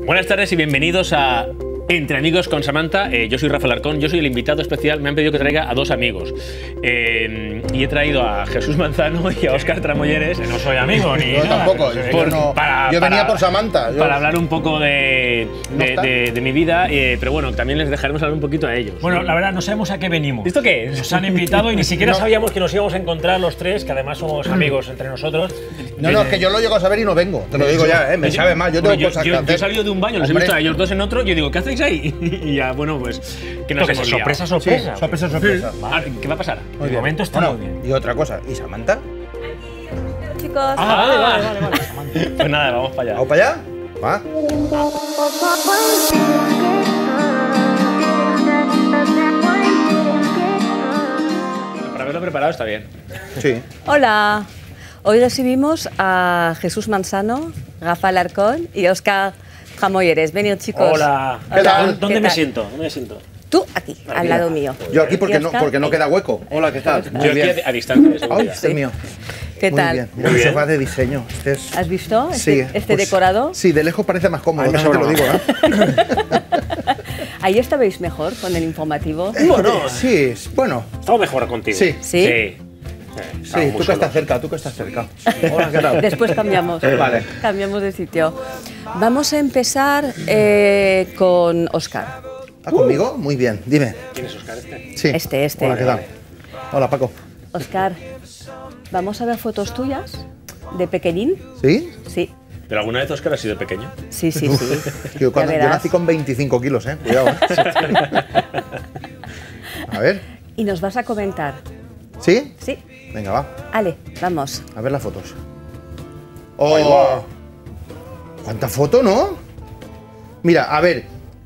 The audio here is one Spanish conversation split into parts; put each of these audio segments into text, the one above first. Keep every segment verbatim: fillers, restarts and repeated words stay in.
Buenas tardes y bienvenidos a Entre Amigos con Samantha. Eh, yo soy Rafa Larcón, yo soy el invitado especial. Me han pedido que traiga a dos amigos. Eh, y he traído a Jesús Manzano y a Óscar Tramolleres. No soy amigo ni Yo nada. tampoco. Por, yo no, para, yo venía para, por Samantha. Yo, Para hablar un poco de, ¿No de, de, de mi vida, eh, pero bueno, también les dejaremos hablar un poquito a ellos. Bueno, la verdad, no sabemos a qué venimos. ¿Esto qué es? Nos han invitado y ni siquiera No. sabíamos que nos íbamos a encontrar los tres, que además somos amigos entre nosotros. no, no, es que yo lo llego a saber y no vengo. Te lo digo ya, ¿eh? Me sabe mal. Yo tengo Bueno, yo, cosas yo, que yo hacer. he salido de un baño, los he Hombre. visto a ellos dos en otro, yo digo, ¿qué hacéis ahí? Y ya, bueno, pues, que nos Esto que hemos es liado. sorpresa, Sí, sorpresa. sorpresa, sorpresa. Ah, ¿qué va a pasar? Muy De bien. momento está Bueno, muy bien. Y otra cosa, ¿y Samantha? Chicos, Ah, vale, vale, vale, vale. Pues nada, vamos para allá. ¿Vamos para allá? Va. Para haberlo preparado está bien. Sí. hola. Hoy recibimos a Jesús Manzano, Rafa Larcón y Óscar Tramolleres. Venid, chicos. Hola. ¿Qué tal? ¿Dónde ¿Qué me tal? siento? ¿Dónde me siento? Tú aquí, al lado mío. Yo aquí porque ¿Y no, Óscar? porque no queda hueco. Hola, ¿qué tal? Muy Yo aquí bien. a, a distancia, de Ay, seguridad. este es mío. ¿Qué Muy tal? bien. Mira, Muy mi bien. sofá de diseño. Este es... ¿Has visto este, Sí, este pues, decorado? Sí, de lejos parece más cómodo, Ay, me también te lo digo, sobra. ¿eh? Ahí estabais mejor con el informativo. Bueno, sí, es- bueno, Estamos mejor contigo. sí. ¿Sí? Sí. Sí, tú que estás cerca, tú que estás cerca. Hola, ¿qué tal? Después cambiamos. Vale. Cambiamos de sitio. Vamos a empezar eh, con Óscar. ¿Ah, conmigo? Muy bien, dime. ¿Quién es Óscar este? Sí. Este, este. Hola, ¿qué tal? Hola, Paco. Óscar, ¿vamos a ver fotos tuyas de pequeñín? ¿Sí? Sí, ¿Pero alguna vez Óscar ha sido pequeño? sí, sí, sí. Yo, cuando, Ya yo verás. nací con veinticinco kilos, ¿eh? Cuidado. ¿eh? A ver. Y nos vas a comentar. ¿Sí? Sí, Venga, va. Ale, vamos. A ver las fotos. ¡Oh! ¿Cuánta foto, no? Mira, a ver.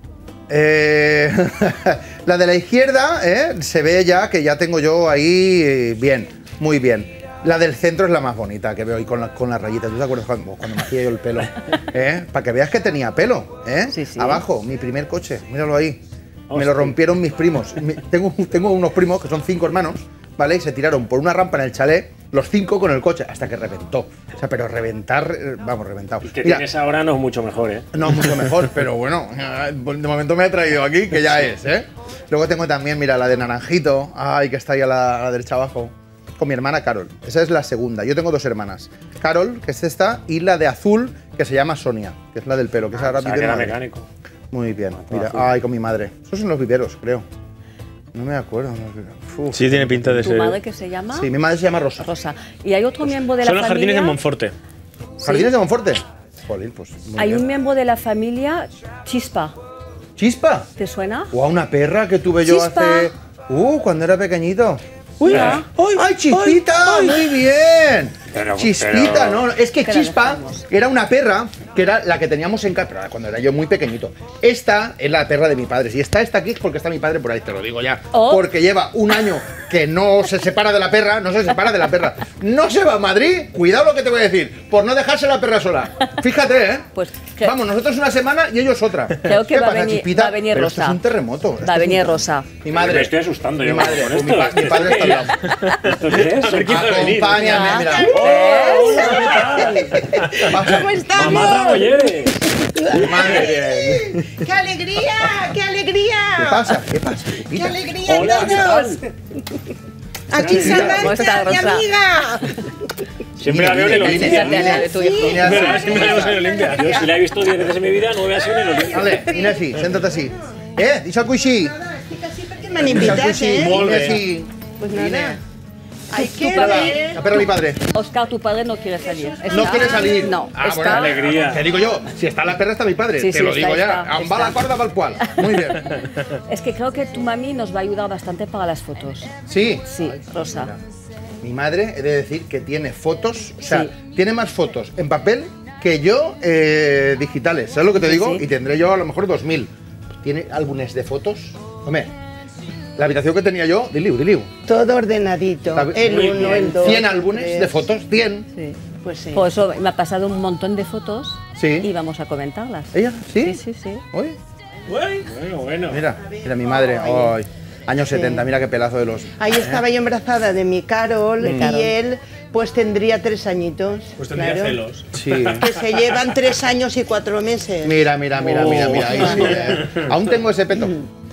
Eh, la de la izquierda, ¿eh? Se ve ya que ya tengo yo ahí eh, bien, muy bien. La del centro es la más bonita que veo ahí con, la, con las rayitas. ¿Tú te acuerdas cuando, cuando me hacía yo el pelo? ¿Eh? Para que veas que tenía pelo, ¿eh? Sí, sí. Abajo, mi primer coche, míralo ahí. Me Hostia. lo rompieron mis primos. Mi- Tengo, tengo unos primos que son cinco hermanos, ¿vale? Y se tiraron por una rampa en el chalet, los cinco con el coche, hasta que reventó. O sea, pero reventar, eh, vamos, reventado. El que Mira, tienes ahora no es mucho mejor, ¿eh? no, mucho mejor, pero bueno, de momento me ha traído aquí, que ya es, ¿eh? Luego tengo también, mira, la de naranjito, ay, que está ahí a la, a la derecha abajo, con mi hermana Carol. Esa es la segunda. Yo tengo dos hermanas. Carol, que es esta, y la de azul, que se llama Sonia, que es la del pelo, que es ahora O sea, vive que en era Madrid. mecánico. Muy bien, mira, azul. ay, con mi madre. Esos son los viveros, creo. No me acuerdo. no sé. Uf. Sí, tiene pinta de ¿Tu ser. madre que se llama? Sí, mi madre se llama Rosa. Rosa. ¿Y hay otro miembro de la Son los familia? jardines de Monforte. ¿Jardines de Monforte? Jolín, pues muy Hay bien. un miembro de la familia Chispa. ¿Chispa? ¿Te suena? O a una perra que tuve yo Chispa. hace... Uh, cuando era pequeñito. Uy, ¡Ay, ay, Chispita! ¡Muy bien! Pero- Chispita, pero- no, es que Que la Chispa dejamos. era una perra que era la que teníamos en casa, pero cuando era yo muy pequeñito. Esta es la perra de mi padre. Si está esta aquí es porque está mi padre por ahí, te lo digo ya. Oh. Porque lleva un año que no se separa de la perra, no se separa de la perra. No se va a Madrid, cuidado lo que te voy a decir, por no dejarse la perra sola. Fíjate, ¿eh? Pues que- Vamos, nosotros una semana y ellos otra. Creo que ¿Qué va a pasa, venir- Chispita? va a venir Pero esto Rosa. es un terremoto. esto Va a es un venir terremoto. Rosa. Mi madre. Me estoy asustando Mi yo madre, con pues esto. mi, pa- mi padre está al lado. ¿Esto qué es? A ver quién va a venir. Acompáñame, mira. ¿Cómo estamos? ¡Mamá Tramolleres! Madre. ¡Qué alegría! ¡Qué alegría! ¿Qué pasa? ¿Qué pasa? ¡Qué Chispita? alegría Hola, ¿qué todos! tal? Aquí ¿Cómo Samantha, está, mi Rosa? amiga. Siempre la veo en el Mira, Olimpia. Dale, dale, tu hijo. Mira, Pero sí. es que me vemos en el Olimpia. Yo si la he visto diez veces en mi vida, nueve ha sido en el Olimpia. Vale, mira así, siéntate así. Eh, dice algo així. Estic així perquè m'han invitat, eh? Molt bé. Así. Pues nada. Hay que Nada, ver. la perra de mi padre. Óscar, tu padre no quiere salir. No Está- quiere salir. No, Ah, está... bueno, alegría. ¿Qué digo yo? Si está la perra, está mi padre. Sí, Te sí, lo está, digo ya. está, Aún va la está. corda para el cual. Muy bien. Es que creo que tu mami nos va a ayudar bastante para las fotos. Sí. Sí, Rosa. Mi madre, he de decir que tiene fotos, o sea, Sí. tiene más fotos en papel que yo eh, digitales. ¿Sabes lo que te Sí, digo? sí. Y tendré yo a lo mejor dos mil. ¿Tiene álbumes de fotos? Hombre, la habitación que tenía yo, diliu, diliu. Todo ordenadito. La- El Muy uno, bien. el dos. cien álbumes tres. de fotos, cien. Sí. Pues sí. Por eso me ha pasado un montón de fotos Sí. y vamos a comentarlas. ¿Ella? ¿Sí? Sí, sí, sí. Uy, Bueno, bueno. mira, mira mi madre. Ay, años setenta, mira qué pelazo de los... Ahí estaba yo embarazada de mi Carol, De Carol. y él Pues tendría tres añitos. Pues tendría claro. celos. Sí. Que se llevan tres años y cuatro meses. Mira, mira, mira, mira, mira. Ahí sí, eh. Aún tengo ese peto.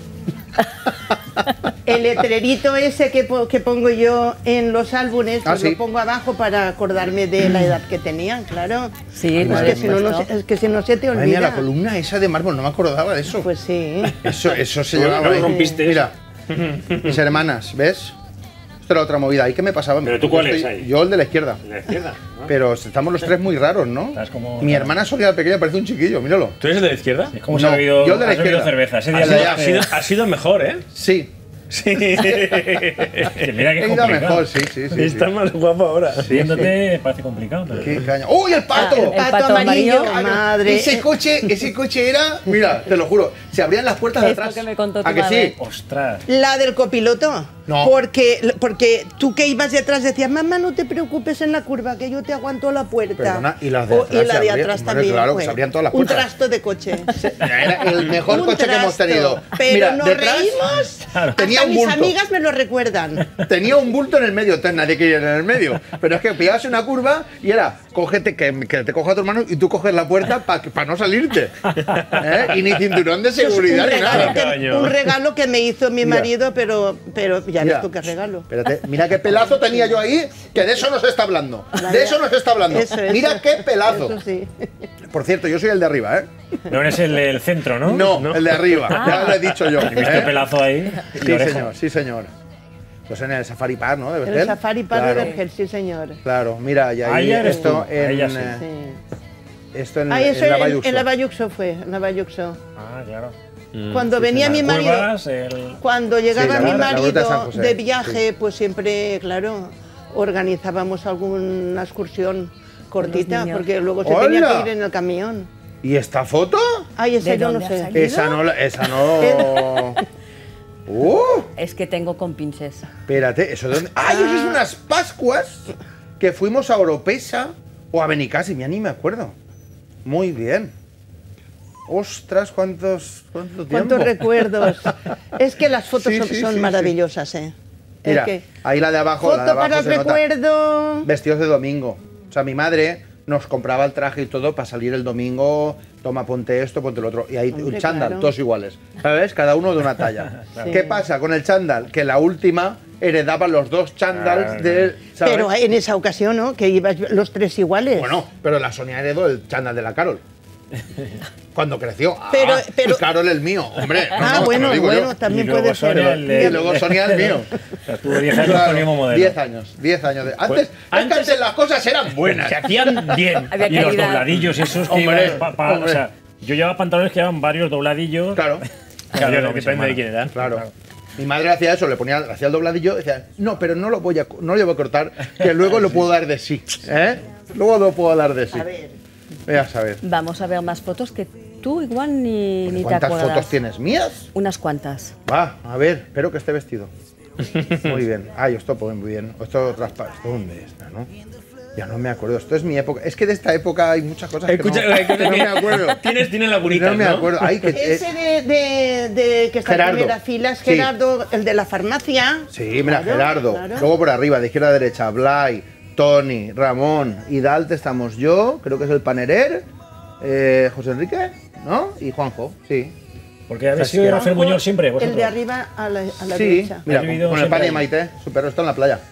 El letrerito ese que, po- que pongo yo en los álbumes, Ah, pues sí. lo pongo abajo para acordarme de la edad que tenían, claro. Sí, es, por que si no, no supuesto. se- es que si no se te Madre mía, olvida. la columna esa de mármol, no me acordaba de eso. Pues sí. Eso, eso se No, llevaba no ahí. rompiste Mira, mis hermanas, ¿ves? Esto era otra movida. ¿Y qué me pasaba? ¿Pero tú Yo cuál estoy- es ahí? Yo el de la izquierda. De la izquierda. ¿no? Pero estamos los tres muy raros, ¿no? Estás como- Mi hermana Sonia pequeña parece un chiquillo, míralo. ¿Tú eres el de la izquierda? Es como No, se ha bebido, yo el de la has bebido izquierda. cerveza. Ese día Ha Ya, sido, ya. ha sido, ha sido mejor, ¿eh? Sí. Sí. Que mira que He es ido complicado. mejor, sí, sí, sí. sí. Está más guapo ahora. Viéndote parece complicado. Pero... Qué caña. ¡Uy, el pato! Ah, el Pato, pato amarillo, amarillo. madre. Ese coche, ese coche era, mira, te lo juro, se abrían las puertas de Es lo atrás. que me contó tu ¿A que madre. sí? Ostras. La del copiloto. No. Porque, porque tú que ibas detrás decías, mamá, no te preocupes en la curva, que yo te aguanto la puerta. Perdona, y las de O- atrás y la se de abrían. atrás Hombre, también. claro, que fue se abrían todas las Un puertas. trasto de coche. Era el mejor Un coche que hemos trasto. tenido. Pero Mira, nos detrás reímos. tenía Hasta un mis bulto. amigas me lo recuerdan. Tenía un bulto en el medio, entonces nadie quería ir en el medio. Pero es que pillabas una curva y era, cógete, que, que te coja tu hermano y tú coges la puerta para no salirte. ¿Eh? Y ni cinturón de Eso es seguridad un, ni regalo nada. que, Caño. un regalo que me hizo mi Mira. marido, pero, pero ya Mira, ves tú qué regalo. Espérate, mira qué pelazo tenía yo ahí, que de eso nos está hablando. De eso nos está hablando. Eso, eso. Mira qué pelazo. Eso sí. Por cierto, yo soy el de arriba, ¿eh? No eres el del centro, ¿no? No, el de arriba. Ya lo he dicho yo. Este ¿eh? pelazo ahí. y Sí, oreja. señor, sí, señor. Pues en el Safari Park, ¿no? De El Vergel. Safari Park Claro, de Vergel, sí, señor. Claro, mira, y ahí Ahí eres esto tú, en, ahí ya sí. eh, Sí. esto en, Ah, eso en la en, Bayuxo. en la Bayuxo fue, en la Bayuxo. Ah, claro. Cuando venía mi Las marido, curvas, el... cuando llegaba Sí, la- mi la ruta de San marido José, de viaje, pues siempre, claro, organizábamos alguna excursión cortita, niños. porque luego se tenía ¡Hola! que ir en el camión. ¿Y esta foto? Ay, esa ¿De yo no dónde ha sé. salido? Esa no, la- esa no. ¡Uh! Es que tengo compinches. Espérate, ¿eso de dónde? ¡Ay, eso es unas Pascuas! Que fuimos a Oropesa o a Benicàssim, ya ni me acuerdo. Muy bien. Ostras, cuántos, cuánto tiempo. ¿Cuántos recuerdos? Es que las fotos Sí, son, sí, son sí, maravillosas, ¿eh? Es Mira, que- ahí la de abajo, foto la de abajo para el se nota. recuerdo. Vestidos de domingo. O sea, mi madre nos compraba el traje y todo para salir el domingo, toma, ponte esto, ponte lo otro. Y ahí Hombre, un chándal, claro. todos iguales. ¿Sabes? Cada uno de una talla. Sí. ¿Qué pasa con el chándal? Que la última heredaba los dos chándals Ah, de... ¿sabes? Pero en esa ocasión, ¿no? Que ibas los tres iguales. Bueno, pero la Sonia heredó el chándal de la Carol. Cuando creció. Ah, Pero- pero- y Carol el mío, hombre. no, Ah, no, te bueno, lo digo bueno, yo. también Y luego puede ser. Sonia el de- Y luego Sonia el mío. O sea, tuvo diez años Claro, con el mismo modelo. diez años, diez años. De... Antes, es que antes- antes las cosas eran buenas. Se hacían bien. Había Y los calidad. dobladillos esos que Hombre, iban pa- pa- hombre. o sea, yo llevaba pantalones que llevaban varios dobladillos. Claro. Claro, Yo no, mi depende hermana. de quién era. Claro. Mi madre hacía eso, le ponía, hacía el dobladillo y decía, no, pero no lo voy a, no lo voy a cortar, que luego lo puedo dar de sí. ¿Eh? Luego lo puedo dar de sí. A ver. Ve a saber. Vamos a ver más fotos que tú igual ni, ni te ¿Cuántas acuerdas. fotos tienes mías? Unas cuantas. Va, a ver, espero que esté vestido. Muy bien. Ay, esto pues muy bien. Esto traspa. ¿Esto dónde está, no? Ya no me acuerdo. Esto es mi época. Es que de esta época hay muchas cosas que Escucha, no, hay cosas que no que- me acuerdo. Tienes, tienes lagunitas, No me ¿no? acuerdo. Ay, que, eh, Ese de, de, de que está Gerardo. en primera fila es Sí. Gerardo, el de la farmacia. sí, mira, Claro, Gerardo. claro. Luego por arriba, de izquierda a derecha, Blay, Tony, Ramón y Dalte estamos yo, creo que es el Panerer, eh, José Enrique, ¿no? Y Juanjo, sí. Porque habéis O sea, sido es que- Rafael Muñoz siempre, vosotros. El de arriba a la, a la Sí, derecha. mira, Has con, vivido con el siempre pan y ahí. Maite, su perro está en la playa.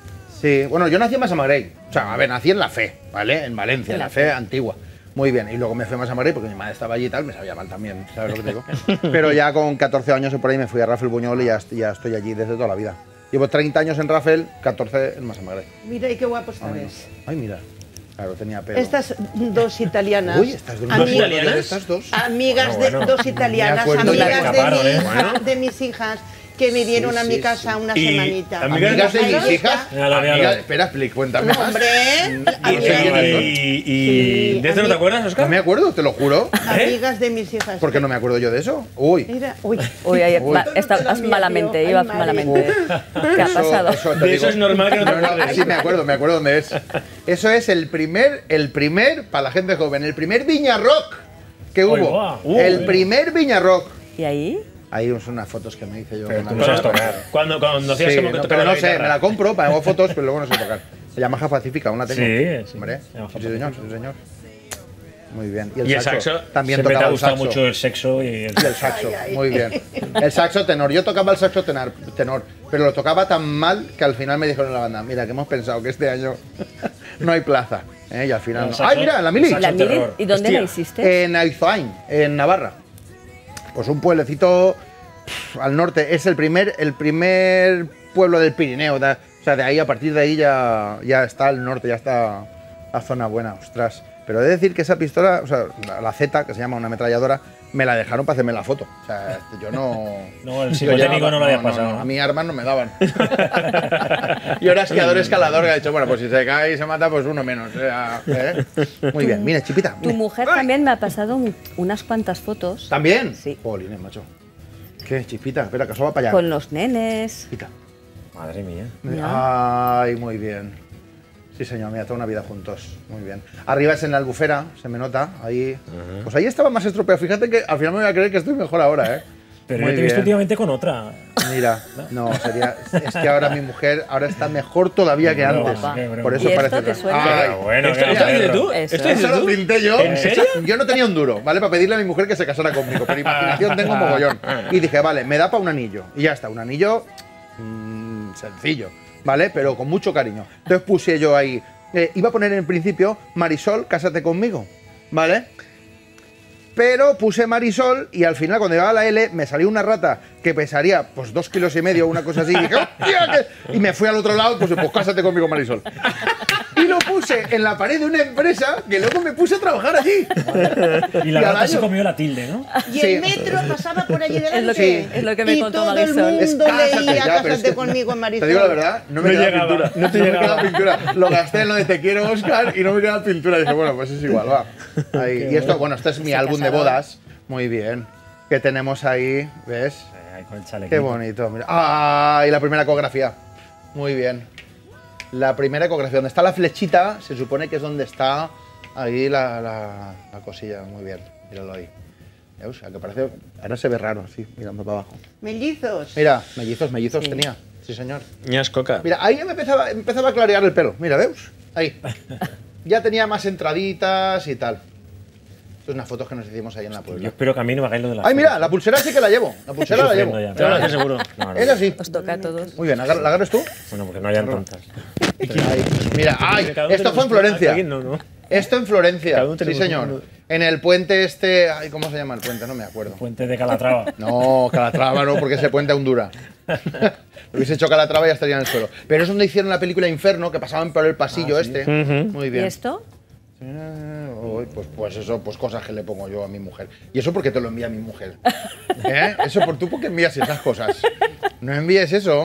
Sí, bueno, yo nací en Massamagrey. O sea, a ver, nací en La Fe, ¿vale? En Valencia, en La Fe antigua. Muy bien, y luego me fui a Massamagrey porque mi madre estaba allí y tal, me sabía mal también, ¿sabes lo que te digo? Pero ya con catorce años o por ahí me fui a Rafael Buñol y ya, est- ya estoy allí desde toda la vida. Llevo treinta años en Rafael, catorce en Massamagrey. Mira, y qué guapo Ay, sabes. Ay, mira. Claro, tenía pelo. Estas dos italianas. Uy, estas dos ami- italianas. Estas dos. Amigas Bueno, bueno. de dos italianas, Me acuerdo amigas que de, escaparon, mi ¿eh? hija- de mis hijas que vinieron Sí, a mi sí, casa sí. una Y semanita. amigas Amigas de Ahí mis está. hijas. Míralo, míralo. Amigas- espera, explica, cuéntame No, más. hombre. Y, amigas- y, y- Sí, ¿de esto no te ami- acuerdas, Oscar? No me acuerdo, te lo juro. Amigas de mis hijas. ¿Por qué no me acuerdo yo de eso? Uy. Mira, uy. Uy, ahí Uy. va- estabas Ay, malamente, Dios, ibas ay, malamente. ¿Qué ha Eso- pasado? eso te De eso digo. es normal que no te acuerdes. Sí, me acuerdo, me acuerdo dónde es. Eso es el primer, el primer, para la gente joven, el primer Viña Rock que hubo. Ay, guau. Uh, el mira. primer Viña Rock. ¿Y ahí? Ahí son unas fotos que me hice yo. Pero con tú una no sabes amiga. tocar. Cuando, cuando hacías Sí, como que no, tocaba pero no la sé, guitarra. me la compro, hago fotos, pero luego no sé tocar. Yamaha Pacífica, una tengo. Sí, sí. Hombre, Yamaha sí, señor, sí, señor. Muy bien. Y el saxo, también Siempre te tocaba ha el gustado saxo. mucho el sexo y el... Y el saxo, muy bien. El saxo tenor. Yo tocaba el saxo tenor, tenor, pero lo tocaba tan mal que al final me dijeron en la banda, mira, que hemos pensado que este año no hay plaza. ¿eh? Y al final El no. saxo- ¡Ay, mira, la mili! el ¿La saxo Mili? terror. ¿Y dónde Hostia. la hiciste? En Aizoain, en Navarra. Pues un pueblecito pff, al norte. Es el primer, el primer pueblo del Pirineo. da- o sea, de ahí, a partir de ahí ya, ya está el norte, ya está la zona buena, ostras. Pero he de decir que esa pistola, o sea, la, la Z, que se llama una ametralladora, me la dejaron para hacerme la foto. O sea, yo no... No, el yo psicotécnico llevaba- no lo había pasado, ¿no? A mí armas no me daban. Yo era esquiador escalador, que ha dicho, bueno, pues si se cae y se mata, pues uno menos. o sea, ¿eh? Muy bien, mire, chipita. Tu mire. mujer también me ha pasado un- unas cuantas fotos ¿También? Sí. Jolines, macho. ¿Qué, chispita? Espera, que eso va para allá. con los nenes. Chispita. Madre mía. Ay, muy bien. Sí, señor, mira, toda una vida juntos. Muy bien. Arriba es en la Albufera, se me nota. Ahí. Pues ahí estaba más estropeado. Fíjate que al final me voy a creer que estoy mejor ahora, ¿eh? Pero Muy yo te he visto bien. últimamente con otra. Mira, no, sería. Es que ahora mi mujer ahora está mejor todavía que Broma, antes. qué broma. Por eso ¿Y esto parece. te otra. suena? Ay, Pero bueno, ¿Esto, que esto era dices perro. tú? Eso. ¿Esto Eso dices lo tú? pinté yo. ¿En serio? Yo no tenía un duro, ¿vale? Para pedirle a mi mujer que se casara conmigo, pero imaginación tengo mogollón. Y dije, vale, me da para un anillo. Y ya está, un anillo mm, sencillo, ¿vale? Pero con mucho cariño. Entonces puse yo ahí, eh, iba a poner en principio, Marisol, cásate conmigo, ¿vale? Pero puse Marisol y al final, cuando llegaba la L, me salió una rata que pesaría pues dos kilos y medio o una cosa así. Y dije, ¡hostia! que-". Y me fui al otro lado, pues, pues cásate conmigo, Marisol. Y lo puse en la pared de una empresa que luego me puse a trabajar allí. Y Y la al rata se año- comió la tilde, ¿no? Y Sí. el metro pasaba por allí delante. Es lo que- es lo que me y contó todo Marisol. el Es mundo cásate, leía ya, pero es Cásate que- conmigo, Marisol. Te digo la verdad, no me No queda llegaba, pintura. no te me llegaba. queda pintura. Lo gasté en lo de Te quiero, Oscar, y no me queda pintura. Y dije, bueno, pues es igual, va. Ahí. Y esto, bueno, este es mi Se álbum de casaron. bodas. Muy bien. Que tenemos ahí, ¿ves? Ay, con el chalequito. Qué bonito. Mira. ¡Ah! Y la primera ecografía. Muy bien. La primera ecografía. Donde está la flechita, se supone que es donde está ahí la, la, la cosilla. Muy bien. Míralo ahí. ¿Veis? O sea, que parece. Ahora se ve raro, sí, mirando para abajo. Mellizos. Mira, mellizos, mellizos Sí. tenía. Sí, señor. Ñas coca. Mira, ahí ya me empezaba, empezaba a clarear el pelo. Mira, ¿veis? Ahí. Ya tenía más entraditas y tal. Esto es unas fotos que nos hicimos ahí en la Yo Puebla. espero que a mí no me hagáis lo de la Ay, mira, la pulsera sí que la llevo. La pulsera la llevo. Sufriendo ya. Te lo haces seguro. No, no. Es así. Os toca a todos. Muy bien, ¿agar- ¿la agarras tú? Bueno, porque no hayan tantas. Ahí. Mira, ay, Cada uno esto fue en tenemos- Florencia. Aquí no, no. Esto en Florencia. Cada uno Sí, tenemos señor. uno. En el puente este. Ay, ¿cómo se llama el puente? No me acuerdo. Puente de Calatrava. No, Calatrava no, porque ese puente aún dura. Lo hubiese hecho Calatrava y ya estaría en el suelo. Pero es donde hicieron la película Inferno, que pasaban por el pasillo este. Muy ¿Y bien. esto? Eh, uy, pues, pues eso, pues cosas que le pongo yo a mi mujer. ¿Y eso porque te lo envía mi mujer? ¿Eh? Eso por tú porque envías esas cosas. No envíes eso.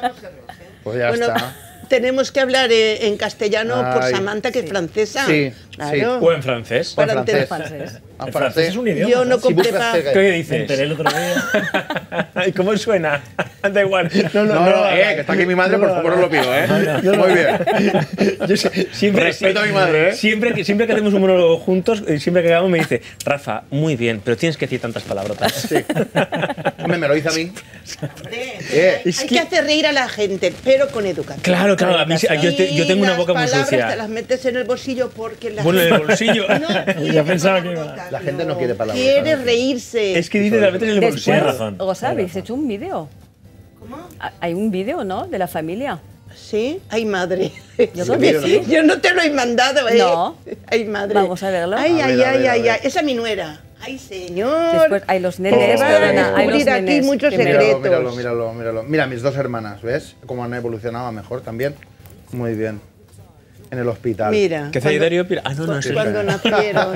Pues ya Bueno, está. tenemos que hablar eh, en castellano por Ay. Samantha, que es francesa. Sí, Claro. O en francés. O en para francés. entender- Francés. En El francés es un idioma. Yo no Si vos compré pa- francés, ¿Qué Me dices? enteré el otro día. ¿Y cómo suena? Da igual. No, No, no, eh, que está aquí mi madre, por favor os lo pido, eh. Muy bien. Yo sé- siempre, Respeto a mi madre, ¿eh? Siempre, que- siempre que hacemos un monólogo juntos, eh, siempre que acabamos me dice, Rafa, muy bien, pero tienes que decir tantas palabrotas. Sí. Hombre, me lo dice a mí. Eh, Eh, hay es que... que- hacer reír a la gente, pero con educación. Claro, claro, a mí sí- yo, te- yo tengo una boca Y muy las palabras sucia. te las metes en el bolsillo porque la Bueno, en el gente bolsillo. no quiere Ya pensaba que iba- palabrotas, La gente no quiere palabrotas. Quiere reírse. Es que dice la metes en el Después, bolsillo. razón, Gosa, tienes habéis razón. hecho un vídeo. ¿Cómo? Ah, Hay un vídeo, ¿no? De la familia. Sí, ay madre. Yo creo que sí. Yo no te lo he mandado, ¿eh? No. Ay madre. Vamos a verlo. Ay, A ay, ver, a ay, ver, a ay, ver. ay. Esa es mi nuera. Ay, señor. Después hay los nenes, Se van a perdona, hay los descubrir aquí nenes muchos que me- Míralo, secretos. míralo, míralo, míralo. Mira, mis dos hermanas, ¿ves? Cómo han evolucionado mejor también. Muy bien. En el hospital. Mira. ¿Qué hace Darío Pira? Ah, no, no, es el- Cuando nacieron.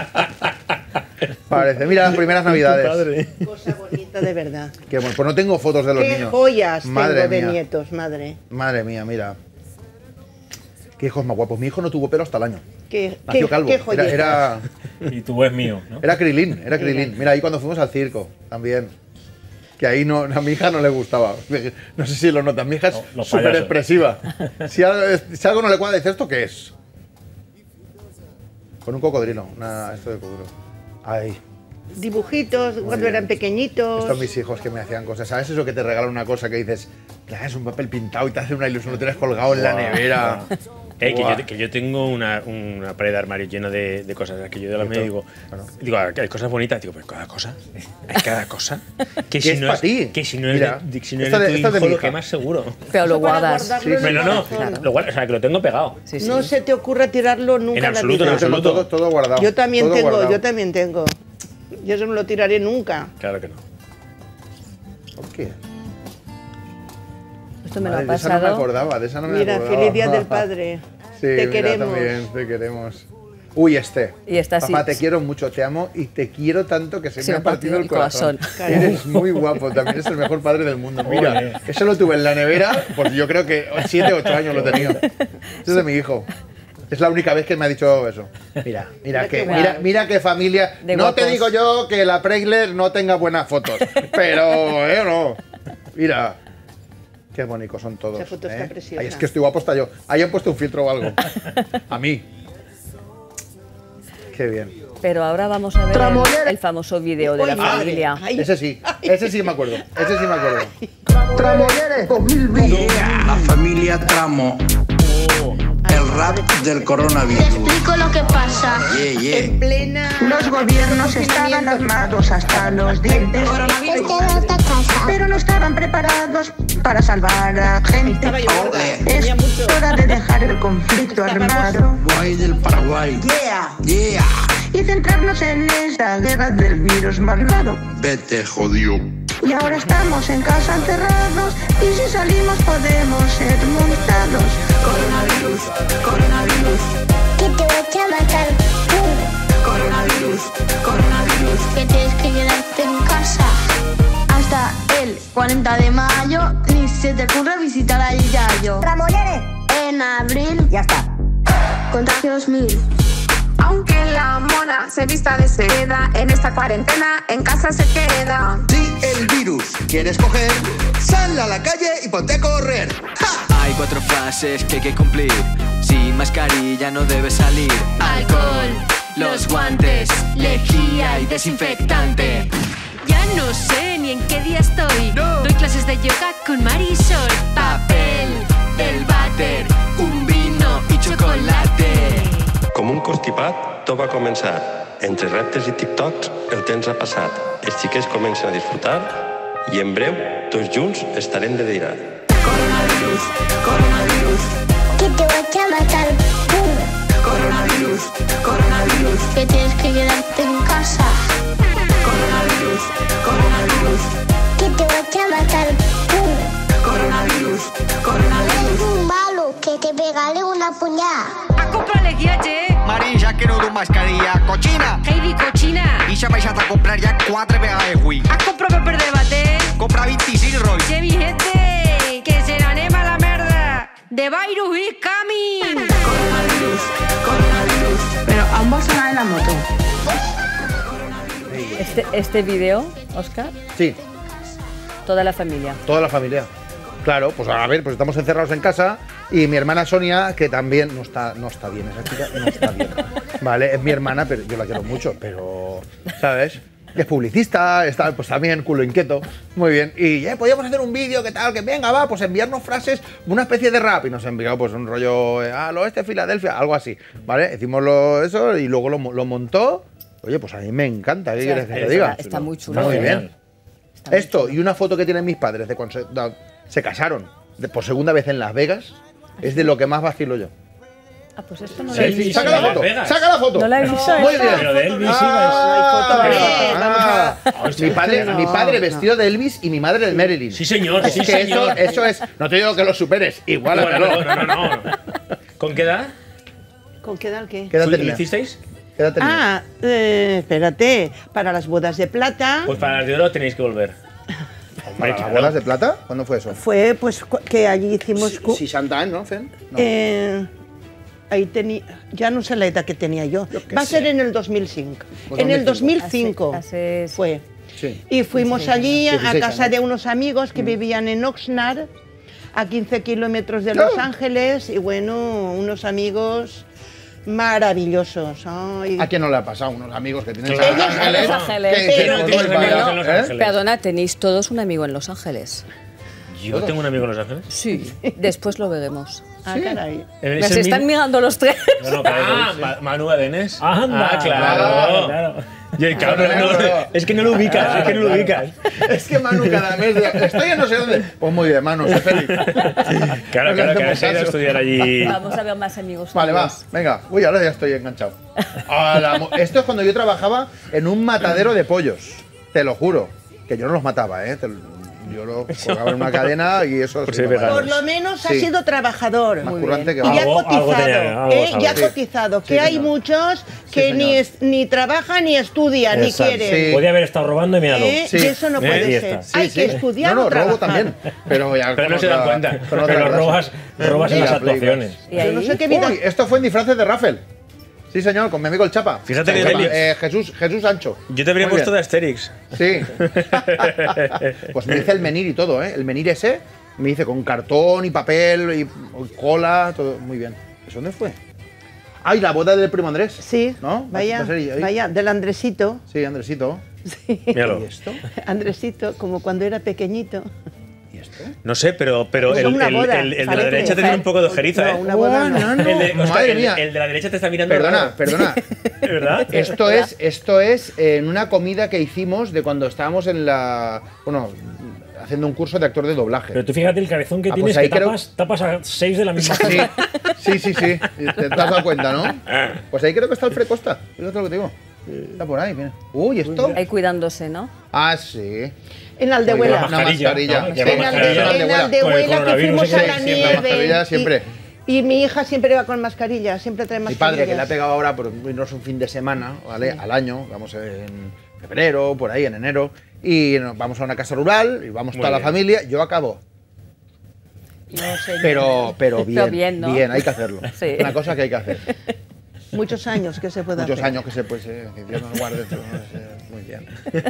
Parece. Mira, primeras navidades. Padre. Cosa bonita de verdad. Qué bueno. Pues no tengo fotos de los Qué niños. joyas Madre tengo de mía. nietos, madre. Madre mía, mira. Qué hijos más guapos. Mi hijo no tuvo pelo hasta el año. Qué, Nació qué, calvo. qué Era, joyetas. era, Y tu es mío, ¿no? era Krilin, era Krilin. Mira, ahí cuando fuimos al circo, también. Que ahí no, a mi hija no le gustaba. No sé si lo notas. Mi hija es No, los súper payasos. expresiva. Si algo, si algo no le cuadra, dice, ¿esto qué es? Con un cocodrilo. Una, esto de cocodrilo. Ahí. dibujitos cuando bien. eran pequeñitos. Estos mis hijos que me hacían cosas. ¿Sabes eso que te regalan una cosa que dices, es un papel pintado y te hace una ilusión, lo tienes colgado en la nevera? Eh, que, yo, que yo tengo una, una pared de armario llena de, de cosas. Que yo de la media digo, Claro. digo, hay cosas bonitas. Digo, pero cada cosa. Hay cada cosa. Que ¿Qué si es no pa' es, ti? que si no Mira, es de, si no es esto de de- tu esto es de hijo, mi lo hija. que más seguro. Pero lo Eso para guardas. guardarlo en el Pero no, corazón. lo guardo, o sea, que lo tengo pegado. Sí, sí. No se te ocurra tirarlo nunca En en la absoluto, vida. en Yo tengo absoluto. todo, todo guardado. Yo también todo tengo, guardado. yo también tengo. Yo eso no lo tiraré nunca. Claro que no. ¿Por qué? Esto me lo Madre, ha de esa no me pasado. acordaba, de esa no me Mira, acordaba. feliz día del padre. Sí, Te mira, queremos. también, te queremos. Uy, este. Y esta sí. Papá, te quiero mucho, te amo y te quiero tanto que se, Se me ha partido el corazón. Claro. Eres muy guapo, también es el mejor padre del mundo. Mira, eso lo tuve en la nevera, pues yo creo que siete o ocho años lo tenía. Eso es de mi hijo. Es la única vez que me ha dicho eso. Mira, mira, Mira que, qué mira, guay. mira qué familia. De no te guapos. digo yo que la Preigler no tenga buenas fotos, pero, eh, no. Mira. Qué bonitos son todos. Esa foto está ¿eh? preciosa. Ay, es que estoy guapo hasta yo. Ahí han puesto un filtro o algo. A mí. Qué bien. Pero ahora vamos a ver el, el famoso vídeo de la Uy, madre. familia. Ay. Ese sí, ese sí me acuerdo. Ese sí me acuerdo. La familia Tramo. El rap del Te coronavirus. explico lo que pasa. Yeah, yeah. En plena. Los gobiernos estaban armados hasta los dientes, Este de otra casa. pero no estaban preparados para salvar a gente. Estaba yo gorda, Ole. tenía Es mucho. hora de dejar el conflicto armado Guay del Paraguay. Yeah. Yeah. y centrarnos en esta guerra del virus malvado. Vete, jodido. Y ahora estamos en casa encerrados y si salimos podemos ser multados. Coronavirus, coronavirus, Que te voy a echar a matar. coronavirus, coronavirus. Que tienes que quedarte en casa. Hasta el cuarenta de mayo ni se te ocurre visitar a Yayo. Tramoyeres. En abril Ya está. contagios mil. Aunque la mona se vista de seda, en esta cuarentena en casa se queda. Si el virus quieres coger, sal a la calle y ponte a correr. ¡Ja! Hay cuatro frases que hay que cumplir. Sin mascarilla no debes salir. Alcohol, los guantes, lejía y desinfectante. Ya no sé ni en qué día estoy. Doy clases de yoga con Marisol. Papel, el váter, un vino y chocolate. Com un constipat, tot va començar. Entre reptes i TikToks, el temps ha passat. Els xiquets comencen a disfrutar i en breu, tots junts, estarem de dinar. Coronavirus, coronavirus, Que te voy a echar a matar. coronavirus, coronavirus, Que tienes que quedarte en casa. coronavirus, coronavirus, Que te voy a echar a matar. coronavirus, coronavirus. Es un malo que te pegaré una puñada. A comprarle guiatge. Marín, ja que no du mascarilla, cochina. Heidi cochina. I s'ha baixat a comprar ja quatre vegades avui. A comprar paper de bater. Compra vint-i-cinc rolls. Che mi gente, que se n'anem a la merda. The virus is coming. Coronavirus, coronavirus. Pero aún vas a andar en la moto. Este, este vídeo, Óscar, Sí, toda la familia. toda la familia. Claro, pues a ver, pues estamos encerrados en casa y mi hermana Sonia, que también no está, no está bien, esa chica no está bien. Vale, es mi hermana, pero yo la quiero mucho, pero, ¿sabes? Es publicista, está pues también culo inquieto, muy bien. Y ya podíamos hacer un vídeo, ¿qué tal? Que venga, va, pues enviarnos frases, una especie de rap. Y nos envió pues un rollo, eh, al oeste de Filadelfia, algo así, ¿vale? Hicimos lo, eso y luego lo, mo- lo montó. Oye, pues a mí me encanta, ¿qué O sea, quieres que te está- diga? está muy chulo, Está muy ¿eh? bien. Está muy Esto chulo. y una foto que tienen mis padres de cuando se, da- se casaron de- por segunda vez en Las Vegas es de lo que más vacilo yo. Ah, pues esto no lo Sí, he sí, visto. Saca la Las foto, Vegas. saca la foto. No la he visto. Muy esta. bien. Pero de Elvis Ah, Hay foto de- ah, vamos a- mi padre, No, mi padre no. vestido de Elvis y mi madre de Marilyn. Sí, señor, Es sí, que señor. Eso, eso es. No te digo que lo superes, igual No, no, no, no, no. ¿Con qué edad? ¿Con qué edad qué? ¿Qué edad ¿Lo tenía? hicisteis? ¿Qué edad tenía? Ah, eh, espérate. Para las bodas de plata Pues para las de oro tenéis que volver. ¿Para las bodas de plata? ¿Cuándo fue eso? fue pues cu- que allí hicimos. cu- seixanta anys, no, Fen? No. eh, ahí tenía. Ya no sé la edad que tenía yo. Yo qué Va a ser sé. en el dos mil cinco. Pues En el dos mil Hace- cinco hace- fue. Sí. Y fuimos allí a dieciséis casa años. de unos amigos que vivían en Oxnard, a quince kilómetros de Los ¡Oh! Ángeles, y bueno, unos amigos maravillosos. Ay. ¿A quién no le ha pasado? Unos amigos que tienen Ellos en Los Ángeles. Los Ángeles. que dicen, Pero- "No, tienes vaya", amigos en Los ¿eh? Ángeles. Perdona, tenéis todos un amigo en Los Ángeles. Yo tengo un amigo en Los Ángeles. Sí. Después lo veremos. Ah, caray. ¿Es Me el se están mismo? mirando los tres. No, no, claro, Ah, sí. Ma- Manu Adenes. Anda, Ah, claro. claro, claro. Yo, claro, Claro, no, claro. es que no lo ubicas, es que no lo ubicas. Es que Manu cada mes de- estoy en no sé dónde. Pues muy bien, Manu, sé feliz. Claro, No claro, le que hacemos se ha ido a caso. estudiar allí. Vamos a ver más amigos. Vale, va, tuyos. venga. Uy, ahora ya estoy enganchado. A la mo- Esto es cuando yo trabajaba en un matadero de pollos. Te lo juro. Que yo no los mataba, ¿eh? Te lo- Yo lo colgaba en una cadena y eso Por se ser lo vegano. Por lo menos ha Sí. sido trabajador. Más Muy currante bien. que Y ya algo. Algo- algo cotizado. tenía, algo ¿eh? sabe. Ya Sí. cotizado. Sí, Que hay señor. muchos que señor. ni, es- ni trabajan, ni estudian, ni Exacto. quieren. Sí. Podía haber estado robando y míralo. ¿Eh? Sí. Y eso no Eh, puede y ser. está. Hay Sí, que sí. estudiar No, no, o robo trabajar. también. Pero, ya Pero con no se dan otra- cuenta. con otra Pero clase. robas, robas en Y las las playback. actuaciones. ¿Y Yo ahí? no sé qué vida. Uy, esto fue en disfraces de Raffle. Sí, señor, con mi amigo el Chapa. Fíjate que El yo Chapa, también- eh, Jesús, Jesús Ancho. Yo te habría Muy puesto de bien. Asterix. Sí. Pues me hice el menir y todo, ¿eh? El menir ese me hice con cartón y papel y cola, todo. Muy bien. ¿Eso dónde fue? Ay, la boda del primo Andrés. Sí, ¿No? vaya, Va a ser ahí. vaya, del Andresito. Sí, Andresito. Míralo. ¿Y esto? Andresito, como cuando era pequeñito. ¿Y esto? No sé, pero, pero Es el, una el- boda, el- el de la parece. derecha te tiene un poco de ojeriza, No, ¿eh? una boda no. no, no. El de, Oscar, Madre el- mía. el de la derecha te está mirando Perdona, raro. perdona. ¿Verdad? Esto es, esto es en una comida que hicimos de cuando estábamos en la. Bueno, haciendo un curso de actor de doblaje. Pero tú fíjate el cabezón que Ah, tienes pues ahí que creo- tapas, tapas a seis de la misma Sí, cosa. sí, sí, sí. Te, te has dado cuenta, ¿no? Pues ahí creo que está el Frecosta. Fíjate lo que te digo. Está por ahí, mira. Uy, ¿esto? Ahí cuidándose, ¿no? Ah, sí. En Una Aldehuela. mascarilla. ¿no? Sí, Lleva En, una Alde- mascarilla. en Con el Aldehuela que coronavirus, fuimos sí, a la siempre, la mascarilla nieve. siempre. Y, y mi hija siempre va con mascarilla, siempre trae Mi mascarilla. padre, que le ha pegado ahora por irnos un fin de semana, ¿vale? Al año, vamos en febrero, por ahí, en enero, y nos vamos a una casa rural, y vamos Muy toda la bien. familia, yo acabo. No sé, Pero, pero bien, Pero bien, ¿no? hay que hacerlo. Sí. Una cosa que hay que hacer. muchos años que se puede Muchos hacer. años que se pues, eh, que Dios nos guarde. todo, eh, muy bien.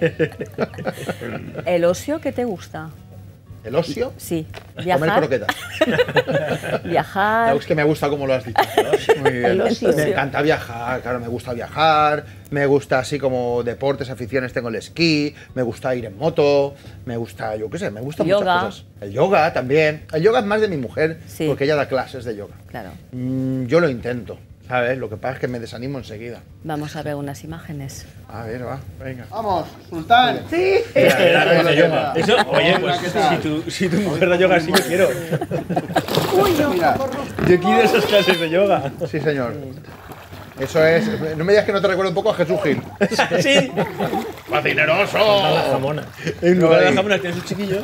¿El ocio qué te gusta? ¿El ocio? Sí. Comer Viajar. croquetas. Viajar. Es que me gusta como lo has dicho. Muy bien. El ocio. Me encanta viajar, claro, me gusta viajar, me gusta así como deportes, aficiones, tengo el esquí, me gusta ir en moto, me gusta, yo qué sé, me gustan Yoga. muchas cosas. El yoga también. El yoga es más de mi mujer, Sí. porque ella da clases de yoga. Claro. Mm, yo lo intento, ¿sabes? Lo que pasa es que me desanimo enseguida. Vamos a ver unas imágenes. A ver, va, venga. Vamos, Sultán. Sí. Mira, mira, Mira, mira, mira, yoga. mira. Eso, oye, Hola, pues ¿qué tal? si tu, si tu mujer da yoga, sí que quiero. Uy, no, Mira. Yo quiero esas clases de yoga. Sí, señor. Eso es. No me digas que no te recuerda un poco a Jesús Gil. Sí. ¡Facineroso! La jamona. En lugar de las jamonas tiene sus chiquillos.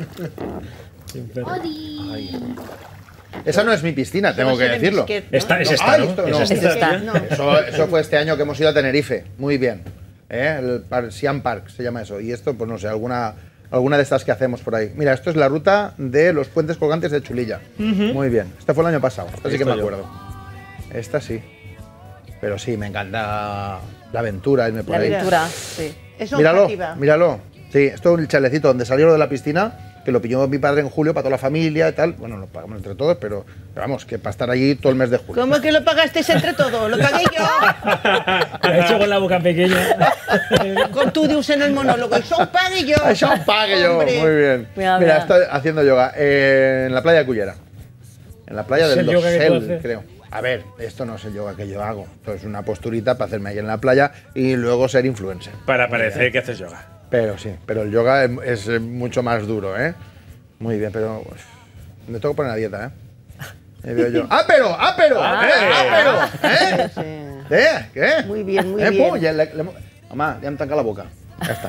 Esa no es mi piscina, tengo que decirlo. Esta, es No, esta, ay, ¿no? esto Es no. esta. Es esta. No. Eso, eso fue este año que hemos ido a Tenerife. Muy bien. ¿Eh? El Par- Siam Park se llama eso. Y esto, pues no sé, alguna, alguna de estas que hacemos por ahí. Mira, esto es la ruta de los puentes colgantes de Chulilla. Muy bien. Esta fue el año pasado. Esta sí que Esto me yo. acuerdo. Esta sí. Pero sí, me encanta la aventura, irme por La ahí. aventura, sí. Eso Míralo, cativa. míralo. Sí, esto es el chalecito donde salió lo de la piscina, que lo pilló mi padre en julio para toda la familia y tal. Bueno, lo pagamos entre todos, pero, pero vamos, que para estar allí todo el mes de julio. ¿Cómo que lo pagasteis entre todos? Lo pagué yo. Lo he hecho con la boca pequeña. Con tu dios en el monólogo. Eso lo pagué yo. Eso pague yo. Hombre. Muy bien. Mira, Mira, mira. estoy haciendo yoga eh, en la playa de Cullera. En la playa ¿Es del el yoga que tú Dosel, haces? creo. A ver, esto no es el yoga que yo hago. Esto es una posturita para hacerme ahí en la playa y luego ser influencer. Para parecer que haces yoga. Pero sí, pero el yoga es, es mucho más duro, ¿eh? Muy bien, pero uf, me tengo que poner a dieta, ¿eh? Me veo yo. ¡Ah, pero! ¡Ah, pero! Ah, ¿Eh? ¡Ah, pero! ¿Eh? Sí. ¿Eh? ¿Qué? Muy bien, muy ¿Eh, bien. po? Ya le- le- Mamá, ya me tanca la boca. Ya está.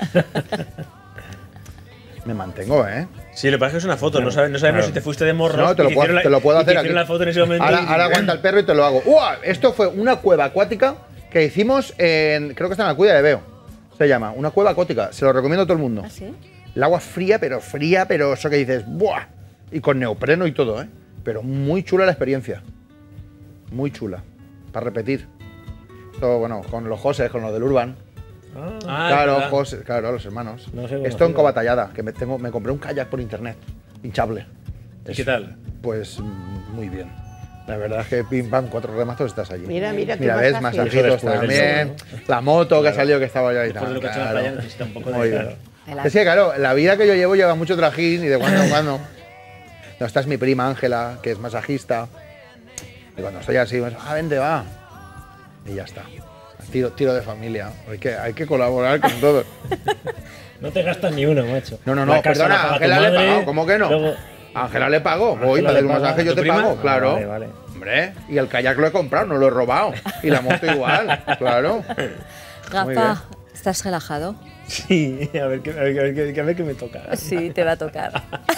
Me mantengo, ¿eh? Sí, lo que pasa es que es una foto, no, sabe- no sabemos Claro. si te fuiste de morros. No, te lo, y te puedo, hicieron la- te lo puedo y te hacer hicieron aquí. la foto en ese momento. Ahora, y- ahora aguanta el perro y te lo hago. ¡Uah! Esto fue una cueva acuática que hicimos en. Creo que está en la Cuya de Veo. Se llama. Una cueva acuática. Se lo recomiendo a todo el mundo. ¿Ah, sí? El agua fría, pero fría, pero eso que dices, ¡buah! Y con neopreno y todo, ¿eh? Pero muy chula la experiencia. Muy chula. Para repetir. Esto, bueno, con los José, con los del Urban. Ah, claro, verdad. José, claro, los hermanos. No sé, Esto en conocido. Cobatallada, que me, tengo, me compré un kayak por internet. Hinchable. ¿Y qué tal? Pues mm, muy bien. La verdad es que pim pam, cuatro remazos estás allí. Mira, mira, Mira, qué ves, masaje. masajitos después del también. show, La moto que Claro. ha salido que estaba ya y Después tal. de lo que ha hecho en la claro. playa necesita un poco Muy de... bien. Es que claro, la vida que yo llevo lleva mucho trajín y de cuando en cuando. No, esta es mi prima Ángela, que es masajista. Y cuando estoy así, me dice, ah, vente, va. Y ya está. Tiro, tiro de familia. Hay que, hay que colaborar con todos. No te gastas ni uno, macho. No, no, La no, casa la perdona, paga tu Ángela le he madre, pagado, ¿cómo que no? luego- Ángela le pago, voy, Ángela para le hacer un paga. masaje yo ¿Tu te prima? pago, Ah, claro. Vale, vale. Hombre, y el kayak lo he comprado, no lo he robado. Y la moto igual, claro. Muy bien. Rafa, ¿estás relajado? Sí, a ver, qué- a ver, a ver, qué- a ver qué me toca. Sí, te va a tocar.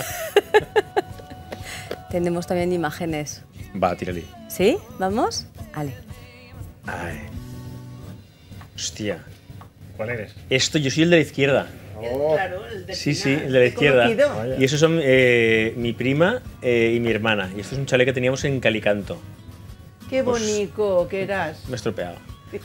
Tenemos también imágenes. Va, tírale. ¿Sí? ¿Vamos? Ale. Ay. Hostia. ¿Cuál eres? Esto, yo soy el de la izquierda. Claro, el de Sí, sí, final. el de la He izquierda. conocido. Vaya. Y esos son eh, mi prima eh, y mi hermana. Y esto es un chalet que teníamos en Calicanto. Qué Pues- bonito que eras. Me he estropeado.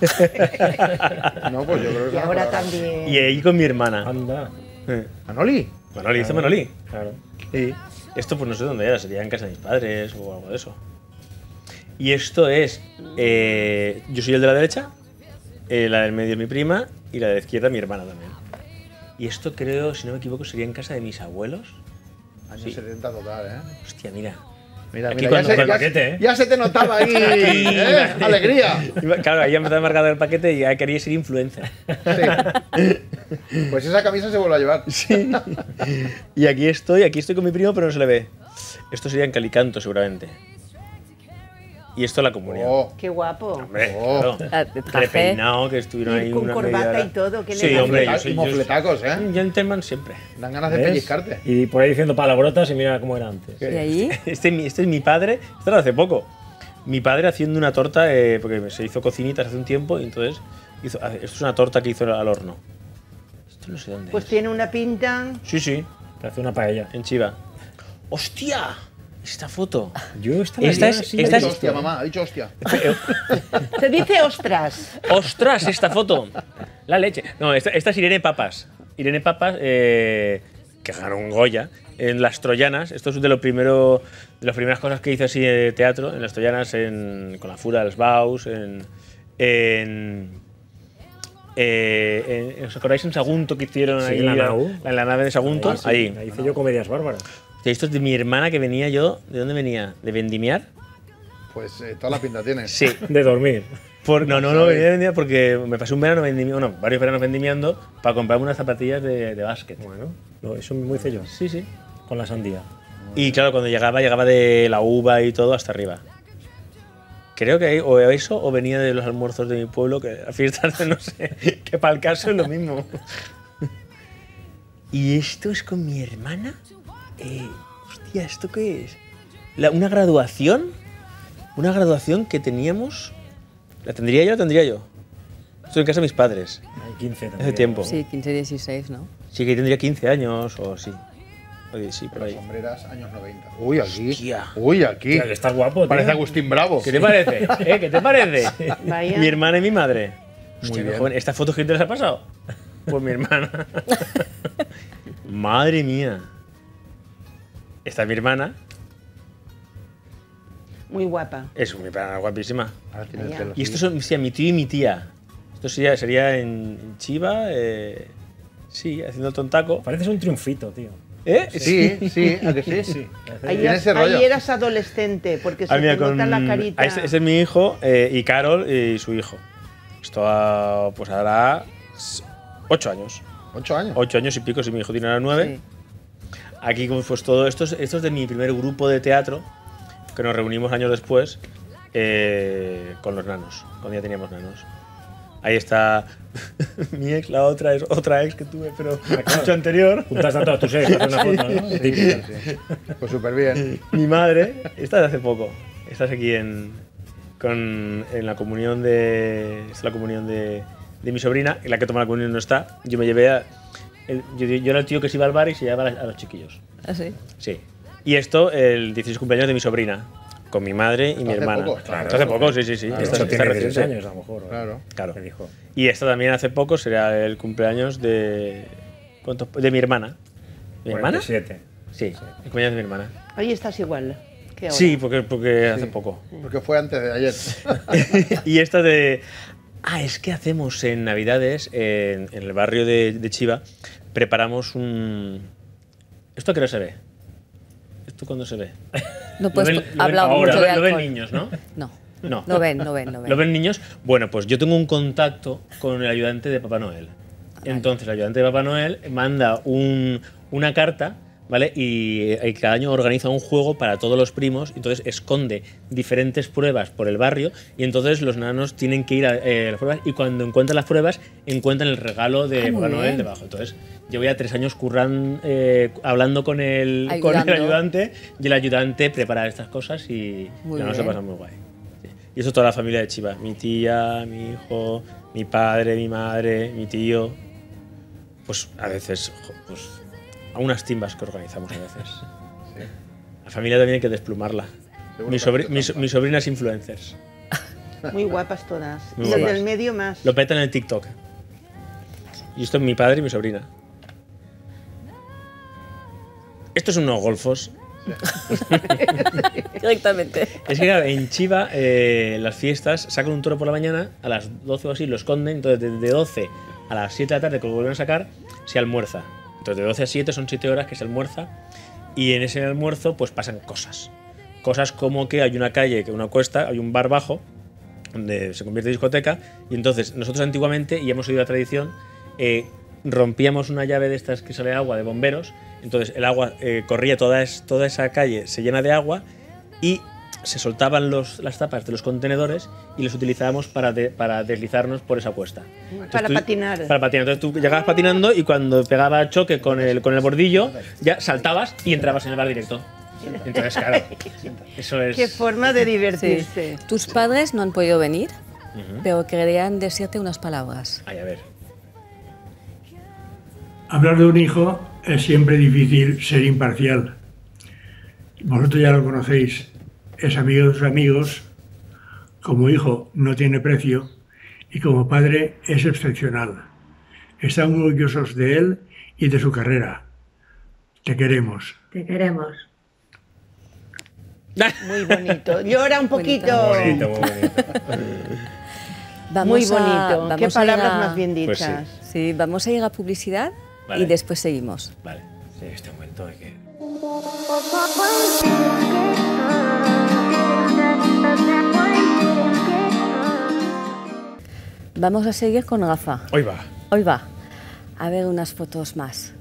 No, pues yo creo que Y es ahora una también. Y ahí con mi hermana. Anda. Eh. Manoli. Manoli, hizo Manoli. Claro. Sí. Esto pues no sé dónde era, sería en casa de mis padres o algo de eso. Y esto es, eh, yo soy el de la derecha, eh, la del medio es mi prima y la de la izquierda mi hermana también. Y esto creo, si no me equivoco, sería en casa de mis abuelos. Años Sí. setenta total, ¿eh? Hostia, mira. Mira, Aquí mira, cuando- ya, se, cuando ya, paquete, ¿eh? ya se te notaba ahí, ¿eh? Alegría. Claro, ahí empezaba a marcar el paquete y ya quería ser influencer. Sí. Pues esa camisa se vuelve a llevar. Sí. Y aquí estoy, aquí estoy con mi primo, pero no se le ve. Esto sería en Calicanto, seguramente. Y esto la comunión. Oh, Qué guapo. Hombre, Oh. claro. Ah, de traje. Repeinado, que estuvieron Ir ahí con una corbata media hora. y todo, qué Sí, elegante. hombre, yo y soy yo- mofletacos, ¿eh? Un gentleman siempre. Dan ganas de ¿Ves? pellizcarte. Y por ahí diciendo palabrotas y mira cómo era antes. ¿Y ahí? Este, es mi- este es mi padre, esto era hace poco. Mi padre haciendo una torta, eh, porque se hizo cocinitas hace un tiempo, y entonces hizo, esto es una torta que hizo al horno. Esto no sé dónde Pues es. tiene una pinta. Sí, sí, Te hace una paella. en Chiva. ¡Hostia! Esta foto. Yo estaba Esta viendo es- así, esta Ha es- dicho hostia, mamá, ha dicho hostia. Se dice ostras. ¡Ostras, esta foto! La leche. No, esta, esta es Irene Papas. Irene Papas, eh, que ganó un Goya en Las Troyanas. Esto es de lo primero, de las primeras cosas que hice así de teatro, en Las Troyanas, en, con la Fura dels Baus, en. en eh, en- ¿Os acordáis en Sagunto que hicieron Sí, ahí? en la nau. en la nave de Sagunto. Ahí, sí, ahí. ahí hice yo comedias bárbaras. Hostia, esto es de mi hermana que venía yo. ¿De dónde venía? ¿De Vendimiar? Pues eh, toda la pinta tiene. Sí. De dormir. Por, no, no, no, venía de vendimiar porque me pasé un verano vendimiando, bueno, varios veranos vendimiando para comprarme unas zapatillas de, de básquet. Bueno, no, eso mismo hice yo. Sí, sí. Con la sandía. Y claro, cuando llegaba, llegaba de la uva y todo hasta arriba. Creo que ahí, o eso o venía de los almuerzos de mi pueblo, que a fiestas de no sé, que para el caso es lo mismo. ¿Y esto es con mi hermana? Eh, hostia, ¿esto qué es? La- ¿Una graduación? Una graduación que teníamos. ¿La tendría yo o la tendría yo? Esto en casa de mis padres. Hay quince también. Hace tiempo. Sí, quince, dieciséis, ¿no? Sí, que tendría quince años o sí. Oye, sí, por ahí. Sombreras, años noventa. Uy, aquí. Hostia. Uy, aquí. Tía, que estás guapo, tío. Parece Agustín Bravo. ¿Qué te parece? ¿Eh? ¿Qué te parece? Vaya. Mi hermana y mi madre. Muy Hostia, qué bien. joven. ¿Esta foto quién te las ha pasado? Pues mi hermana. Madre mía. Esta es mi hermana. Muy guapa. Es mi hermana guapísima. Ahora tiene el Vaya. pelo Y así. estos son sí, mi tío y mi tía. Esto sería, sería en Chiva. Eh, sí, haciendo el tontaco. Pareces un triunfito, tío. ¿Eh? Sí, sí, ¿a que sí? Sí. Ahí, Tiene ese rollo. ahí eras adolescente, porque se Ah, mira, te nota con- la carita. ah, Ese, ese es mi hijo eh, y Carol y su hijo. Esto ah, pues hará s- ocho años. Ocho años. Ocho años y pico, si mi hijo tiene ahora nueve. Aquí pues todo esto es, esto es de mi primer grupo de teatro, que nos reunimos años después eh, con los nanos, cuando ya teníamos nanos. Ahí está mi ex, la otra es otra ex que tuve, pero mucho anterior. Juntas a todas tus ex, haces una foto, ¿no? Típica. Pues súper bien. Mi madre, esta de hace poco, esta es aquí en, con, en la comunión de, esta es la comunión de, de mi sobrina, y la que toma la comunión no está. Yo me llevé a, el- yo, yo era el tío que se iba al bar y se llevaba a, la- a los chiquillos. ¿Ah, sí? Sí. Y esto, el dieciséis cumpleaños de mi sobrina, con mi madre y mi hace hermana. poco, Claro, claro. hace poco, sí, sí, sí. Claro. Esta, Esto esta tiene reciente. diez años, a lo mejor. Claro. Claro. Me dijo. Y esta también hace poco será el cumpleaños de. ¿Cuántos? De mi hermana. ¿Mi hermana? cuarenta y siete. Sí, el cumpleaños de mi hermana. Ahí estás igual. que ahora. Sí, porque, porque Sí, hace poco. Porque fue antes de ayer. Y esta de... Ah, es que hacemos en Navidades, en, en el barrio de, de Chiva, preparamos un... ¿Esto qué no se ve? ¿Esto cuándo se ve? No puedes Lo ven- lo ven hablar ahora, mucho de lo ven alcohol. niños, ¿no? No. No. No ven, no ven, no ven. ¿Lo ven niños? Bueno, pues yo tengo un contacto con el ayudante de Papá Noel. Entonces, el ayudante de Papá Noel manda un- una carta, ¿vale? Y, y cada año organiza un juego para todos los primos. Entonces, esconde diferentes pruebas por el barrio. Y entonces los nanos tienen que ir a eh, las pruebas. Y cuando encuentran las pruebas, encuentran el regalo de Ah, muy Papá Noel bien. debajo. Entonces, llevo ya tres años curran, eh, hablando con el, con el Ayudando. ayudante. Y el ayudante prepara estas cosas y Muy ya no se bien. pasa muy guay. Sí. Y eso toda la familia de Chiva. Mi tía, mi hijo, mi padre, mi madre, mi tío. Pues a veces, jo, pues a unas timbas que organizamos a veces. La familia también hay que desplumarla. Mi, sobri- mis, mis sobrinas influencers. Muy guapas todas. Muy y las guapas. del medio más. Lo petan en el TikTok. Y esto es mi padre y mi sobrina. Estos son unos golfos. Directamente. Es que claro, en Chiva, eh, las fiestas, sacan un toro por la mañana, a las doce o así lo esconden, entonces de doce a las siete de la tarde, que lo vuelven a sacar, se almuerza. Entonces de doce a siete son siete horas que se almuerza, y en ese almuerzo pues pasan cosas. Cosas como que hay una calle, que una cuesta, hay un bar bajo, donde se convierte en discoteca, y entonces nosotros antiguamente, y hemos seguido la tradición, eh, rompíamos una llave de estas que sale agua de bomberos, entonces el agua eh, corría toda, es, toda esa calle, se llena de agua, y se soltaban los, las tapas de los contenedores y los utilizábamos para, de- para deslizarnos por esa cuesta. Entonces Para tú- patinar. Para patinar. Entonces tú llegabas patinando y cuando pegaba choque con el, con el bordillo, ya saltabas y entrabas en el bar directo. Entonces, claro, eso es... Qué forma de divertirse. Sí. Tus padres no han podido venir, Ujú. pero querían decirte unas palabras. Ay, a ver. Hablar de un hijo es siempre difícil ser imparcial. Vosotros ya lo conocéis, es amigo de sus amigos, como hijo no tiene precio y como padre es excepcional. Estamos muy orgullosos de él y de su carrera. Te queremos. Te queremos. Muy bonito. Llora un poquito. Bonito, muy bonito. Vamos Muy a- bonito. vamos Qué a palabras ir a- más bien Pues sí. dichas. Sí, vamos a ir a publicidad Vale. y después seguimos. Vale, sí, en este momento hay que... Vamos a seguir con Rafa. Hoy va. Hoy va. A ver unas fotos más.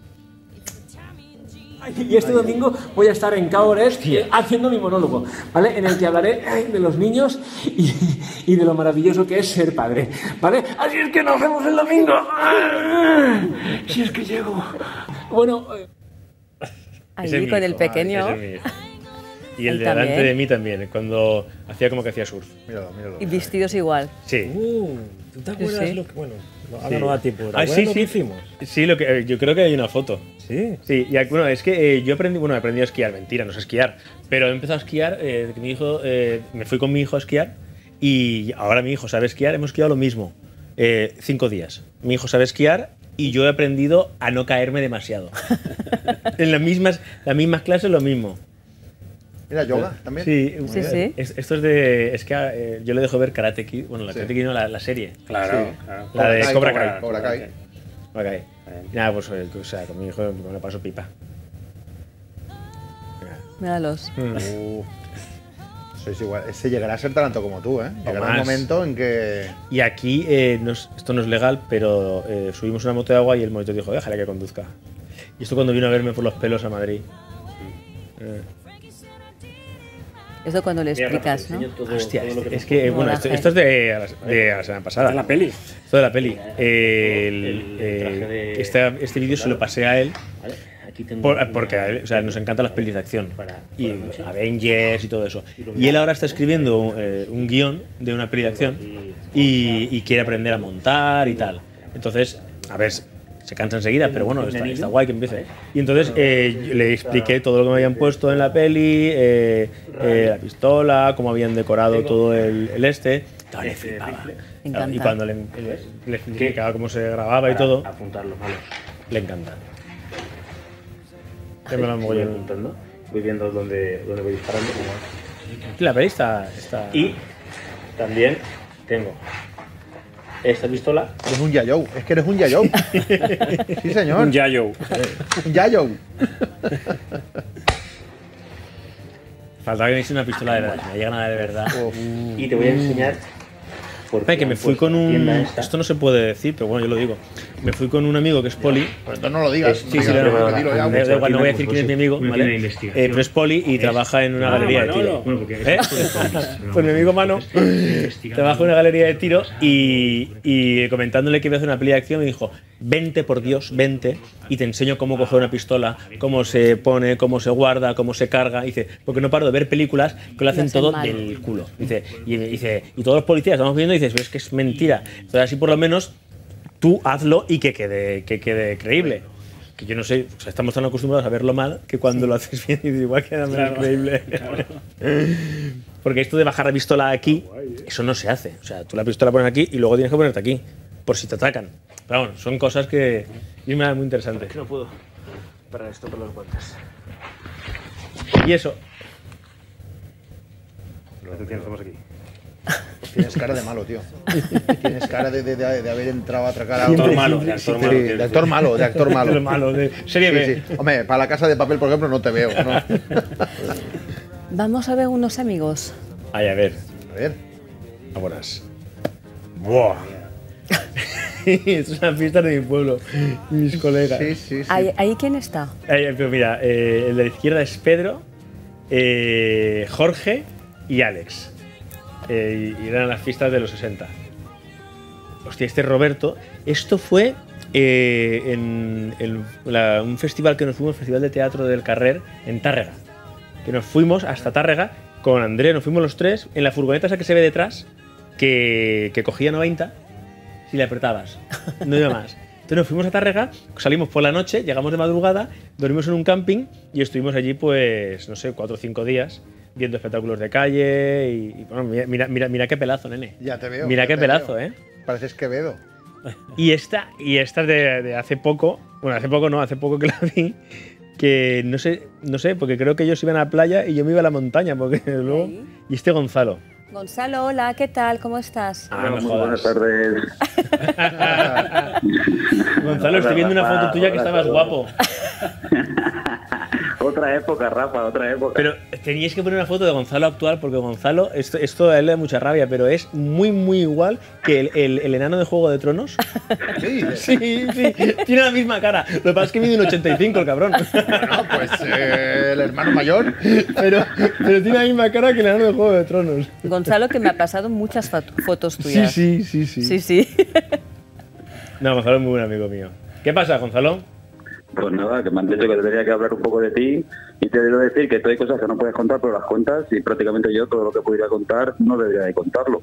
Y este domingo voy a estar en Caores haciendo mi monólogo, ¿vale? En el que hablaré eh, de los niños y, y de lo maravilloso que es ser padre, ¿vale? Así es que nos vemos el domingo. Si es que llego. Bueno, eh, Ahí Ese es mi con hijo, el pequeño. ese es mi hijo. Y el Él de delante también. de mí también, cuando hacía como que hacía surf. Míralo, míralo. Y vestidos igual. Sí. uh, ¿tú te acuerdas Sí. lo que, bueno, no, ahora Sí. no da tiempo, ¿te Ah, acuerdas sí, lo sí. que hicimos? Sí, lo que, eh, yo creo que hay una foto. Sí. Sí, y, bueno, es que eh, yo aprendí, bueno, aprendí a esquiar, mentira, no sé esquiar, pero he empezado a esquiar, eh, que mi hijo, eh, me fui con mi hijo a esquiar y ahora mi hijo sabe esquiar, hemos esquiado lo mismo, eh, cinco días. Mi hijo sabe esquiar y yo he aprendido a no caerme demasiado. En las mismas, las mismas clases lo mismo. Mira, yoga también. Sí, Sí, sí. es- esto es de, es que eh, yo le dejo ver Karate Kid, bueno, la Sí. Karate Kid no, la, la serie. Claro, Sí. claro. La de Cobra Cobra, Kai. Cobra Kai. Cobra Kai. Y nada, pues eh, o sea, con mi hijo me lo paso pipa. Míralos. Uh, sois igual. Ese llegará a ser tan alto como tú, ¿eh? Llegará un más. momento en que. Y aquí, eh, no es- esto no es legal, pero eh, subimos una moto de agua y el monitor dijo, déjale que conduzca. Y esto cuando vino a verme por los pelos a Madrid. Eh, Eso cuando le explicas, ¿no? hostia, este- es que, bueno, esto, esto es de, la- de la semana pasada. De la peli. Esto de la peli. Eh, el- eh, este este vídeo se lo pasé a él. Por- porque a él, o sea, nos encantan las pelis de acción y Avengers y todo eso, y él ahora está escribiendo eh, un guión de una peli de acción y, y quiere aprender a montar y tal. Entonces, a ver, se cansa enseguida, pero bueno, está, está guay que empiece. Y entonces eh, yo le expliqué todo lo que me habían puesto en la peli, eh, eh, la pistola, cómo habían decorado todo el, el este. Todo le flipaba. encanta. Y cuando le, le, le explicaba cómo se grababa y todo, le encanta. Ya me lo hago yo. voy viendo dónde, dónde voy disparando. La peli está, está... Y también tengo esta pistola. Eres un Yayou, es que eres un Yayou. Sí, señor. Un Yayou. Un Yayou. Faltaba que me hiciese una pistola de verdad, me llega nada de verdad. Y te voy a enseñar. Porque que me fui con un... Esto no se puede decir, pero bueno, yo lo digo. Me fui con un amigo que es poli. Pues entonces no lo digas. Sí, sí, no, no, no, no, igual no voy a decir quién es mi amigo, ¿vale? Eh, pero es poli y trabaja en una galería de tiro. Bueno, porque ¿Eh? Pues mi amigo Mano trabaja en una galería de tiro y, y comentándole que iba a hacer una peli de acción me dijo: vente por Dios, vente y te enseño cómo coger una pistola, cómo se pone, cómo se guarda, cómo se carga. Y dice, porque no paro de ver películas que lo hacen todo del culo. Dice, y, dice, y todos los policías estamos viendo y dices, es que es mentira. Entonces así por lo menos tú hazlo y que quede, que quede creíble. Que yo no sé, o sea, estamos tan acostumbrados a verlo mal que cuando lo haces bien dices, igual queda menos claro, creíble. Claro. Porque esto de bajar la pistola aquí, eso no se hace. O sea, tú la pistola pones aquí y luego tienes que ponerte aquí, por si te atacan. Pero bueno, son cosas que a mí me dan muy interesantes. No puedo parar esto con los guantes. Y eso. Lo que hacemos aquí. Pues tienes cara de malo, tío. Tienes cara de, de, de, de haber entrado a atracar a actor malo, de actor malo. Sí, de actor malo, de actor malo. De malo, de serie B. Sí, sí. Hombre, para La Casa de Papel, por ejemplo, no te veo, ¿no? Vamos a ver unos amigos. Ay, a ver. A ver. A buenas. Buah. Es una fiesta de mi pueblo, mis colegas. Sí, sí, sí. ¿Ahí, ahí quién está? Ahí, pero mira, eh, el de la izquierda es Pedro, eh, Jorge y Alex. Eh, y eran las fiestas de los sesenta. Hostia, este Roberto. Esto fue eh, en el, la, un festival que nos fuimos, el Festival de Teatro del Carrer, en Tárrega. Que nos fuimos hasta Tárrega con André, nos fuimos los tres en la furgoneta esa que se ve detrás, que, que cogía noventa si le apretabas. No iba más. Entonces nos fuimos a Tárrega, salimos por la noche, llegamos de madrugada, dormimos en un camping y estuvimos allí, pues, no sé, cuatro o cinco días. Viendo espectáculos de calle y, y bueno, mira, mira, mira qué pelazo, nene. Ya te veo. Mira qué pelazo, veo. ¿eh? Pareces Quevedo. Y esta, y esta es de, de hace poco, bueno, hace poco no, hace poco que la vi, que no sé, no sé, porque creo que ellos iban a la playa y yo me iba a la montaña, porque luego... Y este Gonzalo. Gonzalo, hola, ¿qué tal? ¿Cómo estás? Ah, muy buenas tardes. Gonzalo, estoy viendo una foto tuya que estabas guapo. Otra época, Rafa, otra época. Pero teníais que poner una foto de Gonzalo actual, porque Gonzalo, esto, esto a él le da mucha rabia, pero es muy, muy igual que el, el, el enano de Juego de Tronos. Sí, sí, sí, tiene la misma cara. Lo que pasa es que mide un ochenta y cinco el cabrón. Bueno, pues eh, el hermano mayor. Pero, pero tiene la misma cara que el enano de Juego de Tronos. Gonzalo, que me ha pasado muchas fotos tuyas. Sí, sí, sí, Sí, sí. sí. No, Gonzalo es muy buen amigo mío. ¿Qué pasa, Gonzalo? Pues nada, que me han dicho que debería que hablar un poco de ti y te debo decir que hay cosas que no puedes contar, pero las cuentas y prácticamente yo todo lo que pudiera contar no debería de contarlo.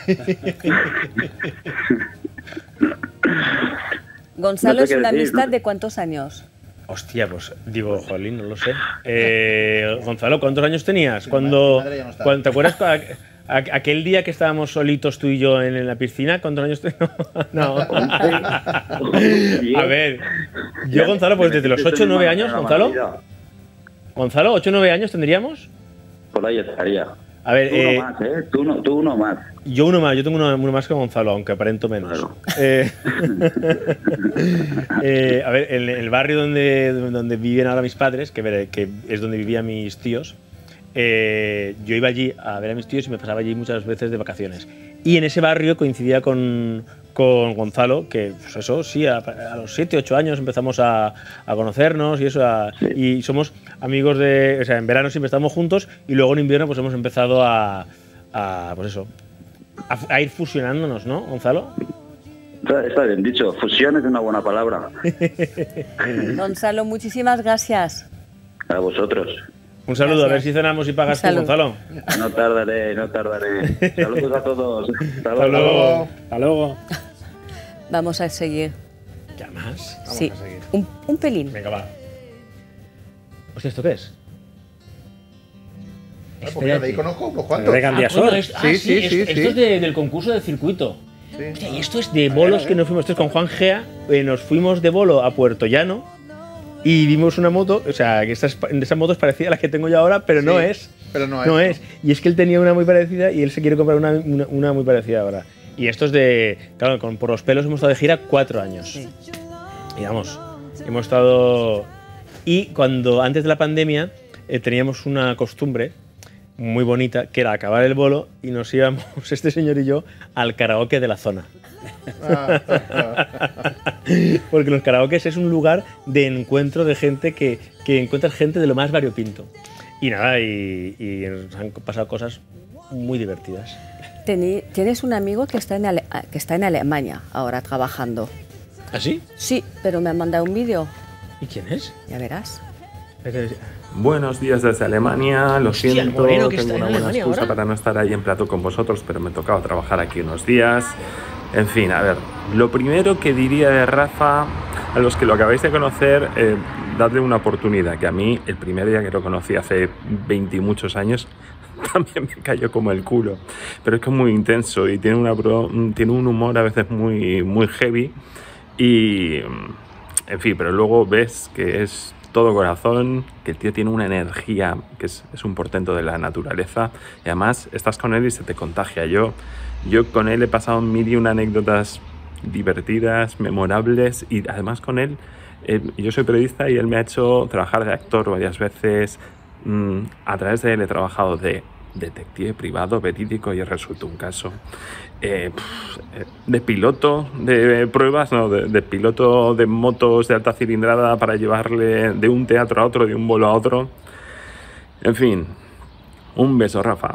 Gonzalo No sé es una qué decir, amistad ¿no? de cuántos años. Hostia, pues digo, jolín, no lo sé. Eh, Gonzalo, ¿cuántos años tenías? Cuando, madre ya no está. cuando, ¿te acuerdas a- a- aquel día que estábamos solitos tú y yo en, en la piscina? ¿Cuántos años tenías? No. A ver, yo, Gonzalo, pues desde los ocho o nueve años, Gonzalo. Gonzalo, ocho o nueve años tendríamos. Por ahí estaría. A ver, Tú eh, uno más, ¿eh? Tú uno, tú uno más. yo uno más, yo tengo uno, uno más que Gonzalo, aunque aparento menos. Claro. Eh, eh, a ver, en el barrio donde, donde viven ahora mis padres, que, que es donde vivían mis tíos, eh, yo iba allí a ver a mis tíos y me pasaba allí muchas veces de vacaciones. Y en ese barrio coincidía con, con Gonzalo, que pues eso, sí, a, a los siete, ocho años empezamos a, a conocernos y eso, a, Sí. y somos amigos de, o sea, en verano siempre estamos juntos y luego en invierno pues hemos empezado a, a pues eso, a, a ir fusionándonos, ¿no, Gonzalo? Está, está bien dicho, fusión es una buena palabra. Gonzalo, muchísimas gracias. A vosotros. Un saludo, Gracias. a ver si cenamos y pagas Un tú, saludo. Gonzalo. No tardaré, no tardaré. Saludos a todos. Hasta Hasta luego. luego. Hasta luego. Vamos a seguir. ¿Ya más? Vamos Sí, a seguir. un, un pelín. Venga, va. Hostia, ¿esto qué es? Ah, pues mira, de ahí conozco unos cuantos. Ah, coño, es- ah, Sí, sí, sí, es- sí, esto sí. es de- del concurso de circuito. Sí. Hostia, y esto es de bolos que nos fuimos. Esto es con Juan Gea. eh, nos fuimos de bolo a Puerto Llano y vimos una moto, o sea, que estas, esa moto es parecida a la que tengo yo ahora, pero Sí, no es. pero no es, No ¿no? es. Y es que él tenía una muy parecida y él se quiere comprar una, una, una muy parecida ahora. Y esto es de. Claro, con Por los Pelos hemos estado de gira cuatro años. Sí. Y vamos, hemos estado. Y cuando, antes de la pandemia, eh, teníamos una costumbre muy bonita, que era acabar el bolo y nos íbamos, este señor y yo, al karaoke de la zona. Porque los karaokes es un lugar de encuentro de gente que, que encuentras gente de lo más variopinto. Y nada, y, y nos han pasado cosas muy divertidas. Teni- Tienes un amigo que está, en Ale- que está en Alemania ahora trabajando. ¿Ah, sí? Sí, pero me ha mandado un vídeo. ¿Y quién es? Ya verás. Buenos días desde Alemania, lo Hostia, el siento, moreno que tengo está en una buena Alemania excusa ahora. para no estar ahí en plato con vosotros, pero me tocaba trabajar aquí unos días. En fin, a ver, lo primero que diría de Rafa, a los que lo acabáis de conocer, eh, dadle una oportunidad, que a mí el primer día que lo conocí hace veinte y muchos años, también me cayó como el culo, pero es que es muy intenso y tiene, una, bro- tiene un humor a veces muy, muy heavy y, en fin, pero luego ves que es todo corazón, que el tío tiene una energía que es, es un portento de la naturaleza y además estás con él y se te contagia. Yo, yo con él he pasado mil y una anécdotas divertidas, memorables y además con él, eh, yo soy periodista y él me ha hecho trabajar de actor varias veces. Mm, a través de él he trabajado de detective privado, verídico y he resuelto un caso. Eh, pff, eh, de piloto de pruebas, no, de, de piloto de motos de alta cilindrada para llevarle de un teatro a otro, de un vuelo a otro. En fin, un beso, Rafa.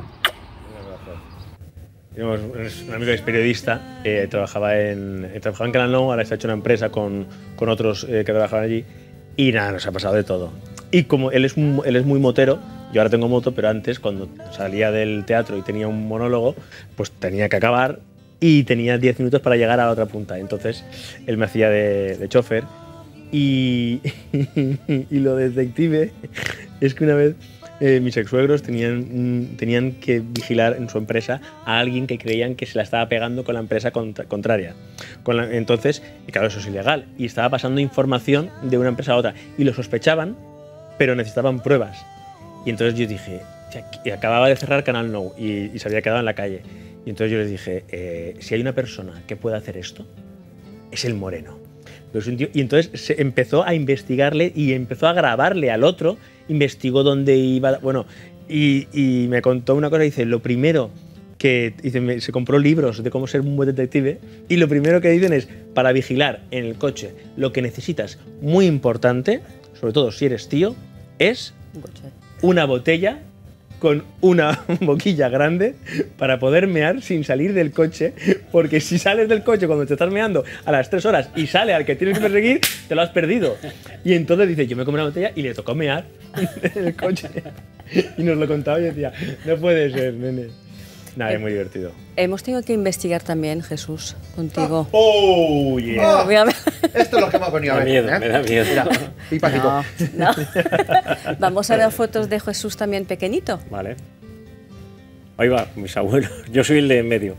Tenemos un amigo que es periodista, eh, trabajaba, en, eh, trabajaba en Canal Nou, ahora se ha hecho una empresa con, con otros eh, que trabajaban allí y nada, nos ha pasado de todo. Y como él es, un- él es muy motero, yo ahora tengo moto, pero antes cuando salía del teatro y tenía un monólogo, pues tenía que acabar y tenía diez minutos para llegar a la otra punta. Entonces él me hacía de, de chofer y, y lo de detective es que una vez eh, mis ex-suegros tenían, un- tenían que vigilar en su empresa a alguien que creían que se la estaba pegando con la empresa contra- contraria. Con la- entonces, y claro, eso es ilegal. Y estaba pasando información de una empresa a otra. Y lo sospechaban, pero necesitaban pruebas. Y entonces yo dije, y acababa de cerrar Canal Nou y, y se había quedado en la calle. Y entonces yo les dije, eh, si hay una persona que puede hacer esto, es el moreno. Pero es un tío- y entonces se empezó a investigarle y empezó a grabarle al otro, investigó dónde iba, bueno, y, y me contó una cosa, dice, lo primero que dice, me- se compró libros de cómo ser un buen detective y lo primero que dicen es, para vigilar en el coche, lo que necesitas, muy importante, sobre todo si eres tío, es una botella con una boquilla grande para poder mear sin salir del coche, porque si sales del coche cuando te estás meando a las tres horas y sale al que tienes que perseguir, te lo has perdido. Y entonces dice, yo me comí una botella y le tocó mear en el coche. Y nos lo contaba y decía, no puede ser, nene. Nada, es muy divertido. Hemos tenido que investigar también, Jesús, contigo. ¡Oh, yeah! Oh, mira, Esto es lo que hemos venido a Me ver. da miedo, ¿eh? me da miedo. Mira, pipa, pico. No, no. Vamos a ver fotos de Jesús también pequeñito. Vale. Ahí va, mis abuelos. Yo soy el de en medio.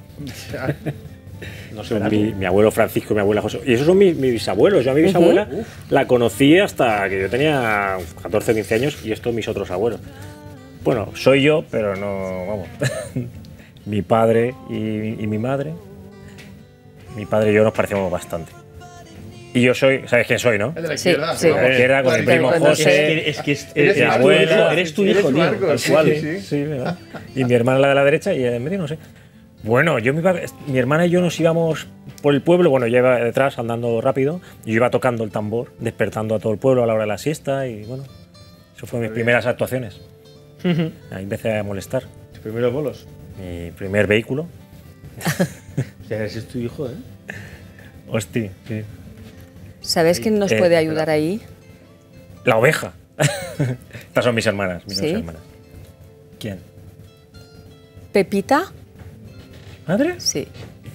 No Son será mi, tú. mi abuelo Francisco y mi abuela José. Y esos son mis, mis bisabuelos. Yo a mi bisabuela Ujú. la conocí hasta que yo tenía catorce o quince años y estos mis otros abuelos. Bueno, soy yo, pero no, vamos. Mi padre y, y mi madre. Mi padre y yo nos parecemos bastante. Y yo soy, ¿sabes quién soy, no? El de la izquierda. Sí, de la izquierda, con mi primo José. Es que es, Eres mi tu abuela, hijo, eres tu eres hijo, tu tío, arco, tal sí, cual. sí, sí, sí, ¿verdad? Y mi hermana la de la derecha y en medio, no sé. Bueno, yo me iba- mi hermana y yo nos íbamos por el pueblo, bueno, yo iba detrás andando rápido, y yo iba tocando el tambor, despertando a todo el pueblo a la hora de la siesta y bueno, eso fue mis primeras actuaciones. Ahí empecé a molestar. ¿Tus primeros bolos? Mi primer vehículo. O sea, ese es tu hijo, ¿eh? Hostia, sí. ¿Sabes quién nos Eh, puede ayudar ahí? La oveja. Estas son mis hermanas, mis ¿Sí? dos hermanas. ¿Quién? ¿Pepita? ¿Madre? Sí.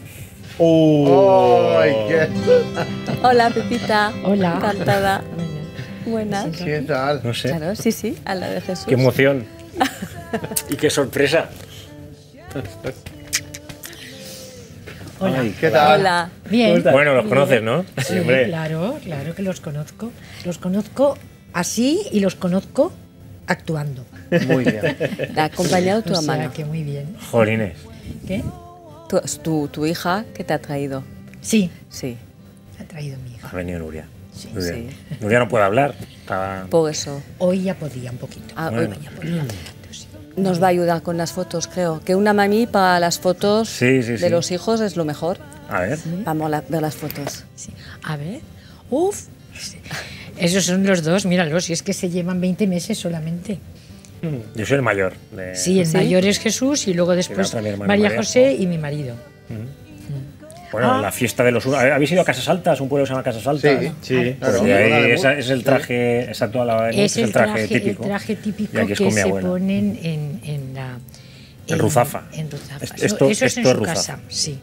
Oh. ¡Ay, qué! Hola, Pepita. Hola. Encantada. Buenas. ¿Qué tal? No sé. Claro, sí, sí, a la de Jesús. Qué emoción. Y qué sorpresa. Hola. Ay, ¿qué tal? Hola. Bien. Bueno, los conoces, ¿no? Sí, hombre. claro, claro que los conozco. Los conozco así y los conozco actuando. Muy bien. ¿Te ha acompañado tu O sea, hermano? que muy bien. Jolines. ¿Qué? Tu, tu, tu hija que te ha traído. Sí. Sí. Ha traído mi hija. Ha venido Nuria. Sí. Muy bien. Nuria no puede hablar. Está... Por eso. Hoy ya podía un poquito. Ah, Bueno. hoy Ya podía. nos va a ayudar con las fotos, creo. Que una mami para las fotos Sí, sí, de sí. los hijos es lo mejor. A ver. Vamos a la- ver las fotos. Sí. A ver. Uf. Esos son los dos, míralos, si es que se llevan veinte meses solamente. Yo soy el mayor. de- Sí, el ¿Sí? mayor es Jesús y luego Y la después otra, mi hermana María María. José y mi marido. Bueno, Ah. la fiesta de los... ¿Habéis ido a Casas Altas? Un pueblo que se llama Casas Altas. Sí, sí. Pues Claro, de ahí Boda de esa- Mur. es el traje, exacto, a la hora de Mur, Es el traje, típico. el traje típico Y aquí es que con mi se abuela. ponen en, en la... En Ruzafa. En Ruzafa. Es- Eso- esto- eso es en esto es su Ruzafa. casa, sí.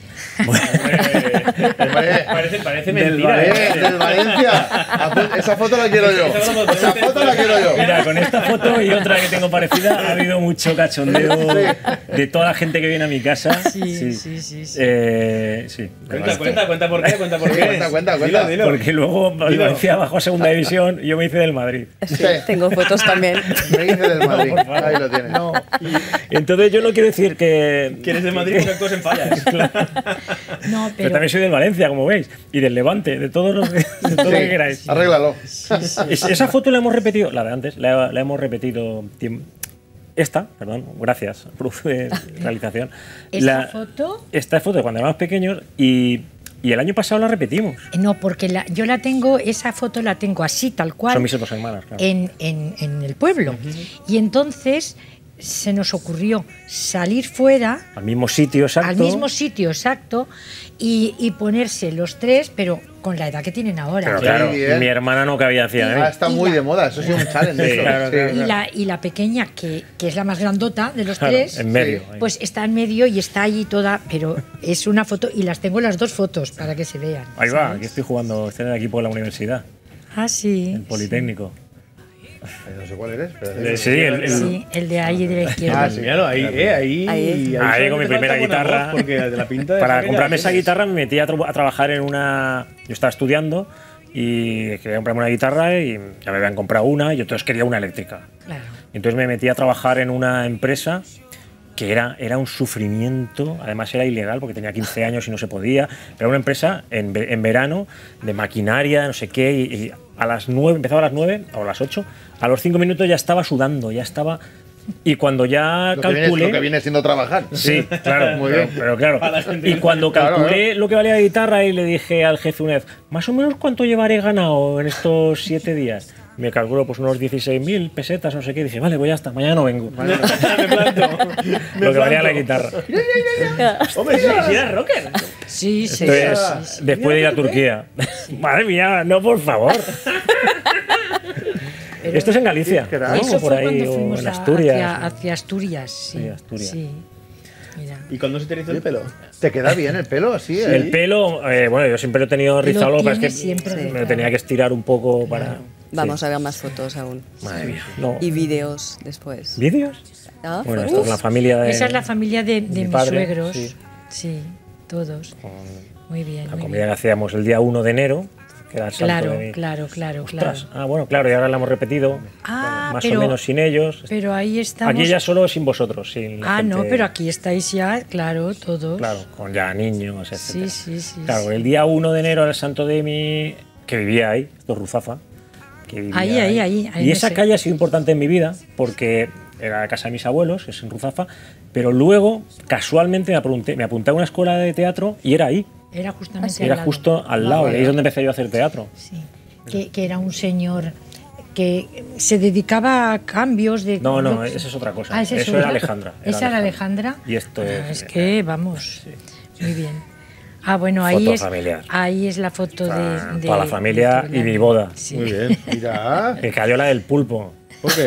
Parece, parece Del, mentira. Vale- ¿eh? del Valencia. Apu- Esa foto la quiero yo. Esa foto la quiero yo. Mira, con esta foto y otra que tengo parecida ha habido mucho cachondeo de toda la gente que viene a mi casa. Sí, sí, sí, sí. Eh, sí. Cuenta, cuenta, cuenta por qué, cuenta por qué. Cuenta, cuenta, cuenta. Dilo, dilo. Porque luego el Dilo. Valencia bajó a segunda división y yo me hice del Madrid. Sí, tengo fotos también. Me hice del Madrid. Ahí lo tienes. No. Entonces yo no quiero decir que... Que eres de Madrid porque actúas en fallas. No, Pero pero... también soy del Valencia, como veis, y del Levante, de todos los de todo lo que Sí, queráis. arréglalo. Es- esa foto la hemos repetido, la de antes, la, la hemos repetido. tiemp- Esta, perdón, gracias, profe de realización. ¿Esta La- foto? Esta foto de cuando éramos pequeños y, y el año pasado la repetimos. No, porque la, yo la tengo, esa foto la tengo así, tal cual. Son mis otras hermanas, claro. en, en, en el pueblo. Y entonces se nos ocurrió salir fuera, Al mismo sitio exacto. al mismo sitio exacto, y, y ponerse los tres, pero con la edad que tienen ahora. Pero Sí, claro, bien. mi hermana no cabía hacia Ah, mí. está Y muy la- de moda. Eso sí es un challenge. Sí, eso. claro, Sí, claro, Y claro. la, y la pequeña, que, que es la más grandota de los Claro, tres, en medio. ahí. pues está en medio y está allí toda, pero es una foto, y las tengo las dos fotos para que se vean. Ahí va, ¿sabes? aquí estoy jugando, estoy en el equipo de la universidad, Ah, sí. el Politécnico. No sé cuál eres. Pero Eh, Sí, el, el- Sí, el de ahí de la izquierda. Ah, sí. Míralo, ahí, eh, ahí. Ahí. Ahí con mi te falta primera buena guitarra. voz, Porque de la pinta de Para Jaque comprarme ya esa tienes. guitarra me metí a, tra- a trabajar en una... Yo estaba estudiando y quería comprarme una guitarra y ya me habían comprado una y yo entonces quería una eléctrica. Claro. Entonces me metí a trabajar en una empresa que era, era un sufrimiento, además era ilegal porque tenía quince años y no se podía. Era una empresa en, ve- en verano de maquinaria, no sé qué, y, y a las nueve, empezaba a las nueve o a las ocho, a los cinco minutos ya estaba sudando, ya estaba... Y cuando ya Lo que, viene, calculé... lo que viene siendo trabajar. Sí, claro, Muy pero, bien. pero claro. Para la gente. Y cuando Claro, calculé lo que valía la guitarra y le dije al jefe una vez, más o menos cuánto llevaré ganado en estos siete días. Me calculó pues unos dieciséis mil pesetas, no sé qué. Dice, vale, voy hasta, mañana no vengo. Me planto. Lo que valía la guitarra. Hombre, sí, sí, eras rocker. Sí, sí. Entonces, sí, sí. después de ir a Turquía. Madre mía, no, por favor. Esto es en Galicia, ¿no? Eso Por fue ahí, cuando o fuimos en a- Asturias. hacia, hacia Asturias. Sí, Sí, Asturias. sí. Mira. ¿Y cuándo se te hizo el pelo? ¿Te queda bien el pelo así? El ahí? pelo, eh, bueno, yo siempre lo he tenido rizado, lo que pasa tiene es que siempre me rizado. tenía que estirar un poco para... Vamos sí. a ver más fotos aún. Madre mía, no. Y vídeos después. ¿Vídeos? Ah, Bueno, fotos. esto es la familia de... Esa es la familia de, de mi mis padre, suegros. sí. Sí, todos. Muy bien. La muy comida bien. que hacíamos el día uno de enero, que era el santo Claro, de mi... claro, claro, claro. Ostras, ah, bueno, claro, y ahora la hemos repetido, Ah, más pero, o menos sin ellos. pero ahí estamos. Aquí ya solo sin vosotros, sin la Ah, no, gente- pero aquí estáis ya, claro, todos. Claro, con ya niños, etcétera. Sí, sí, sí. Claro, sí. el día uno de enero era el santo de mi... que vivía ahí, esto es Ruzafa. Que vivía Ahí, ahí, ahí, ahí Y me esa sé. calle ha sido importante en mi vida porque era la casa de mis abuelos, es en Ruzafa, pero luego casualmente me apunté, me apunté a una escuela de teatro y era ahí. Era justamente Era al lado. justo al lado, y ahí es donde empecé yo a hacer teatro. Sí. Que, que era un señor que se dedicaba a cambios de... No, no, yo- esa es otra cosa. Ah, ¿es Eso eso, era ¿verdad? Alejandra. era ¿Esa era Alejandra? Y esto Ah, es... es que, vamos, muy bien. Ah, bueno, ahí Foto es, familiar. ahí es la foto Ah, de, de... toda la familia de y mi boda. Sí. Muy bien. Mira. Que cayó la del pulpo. ¿Por qué?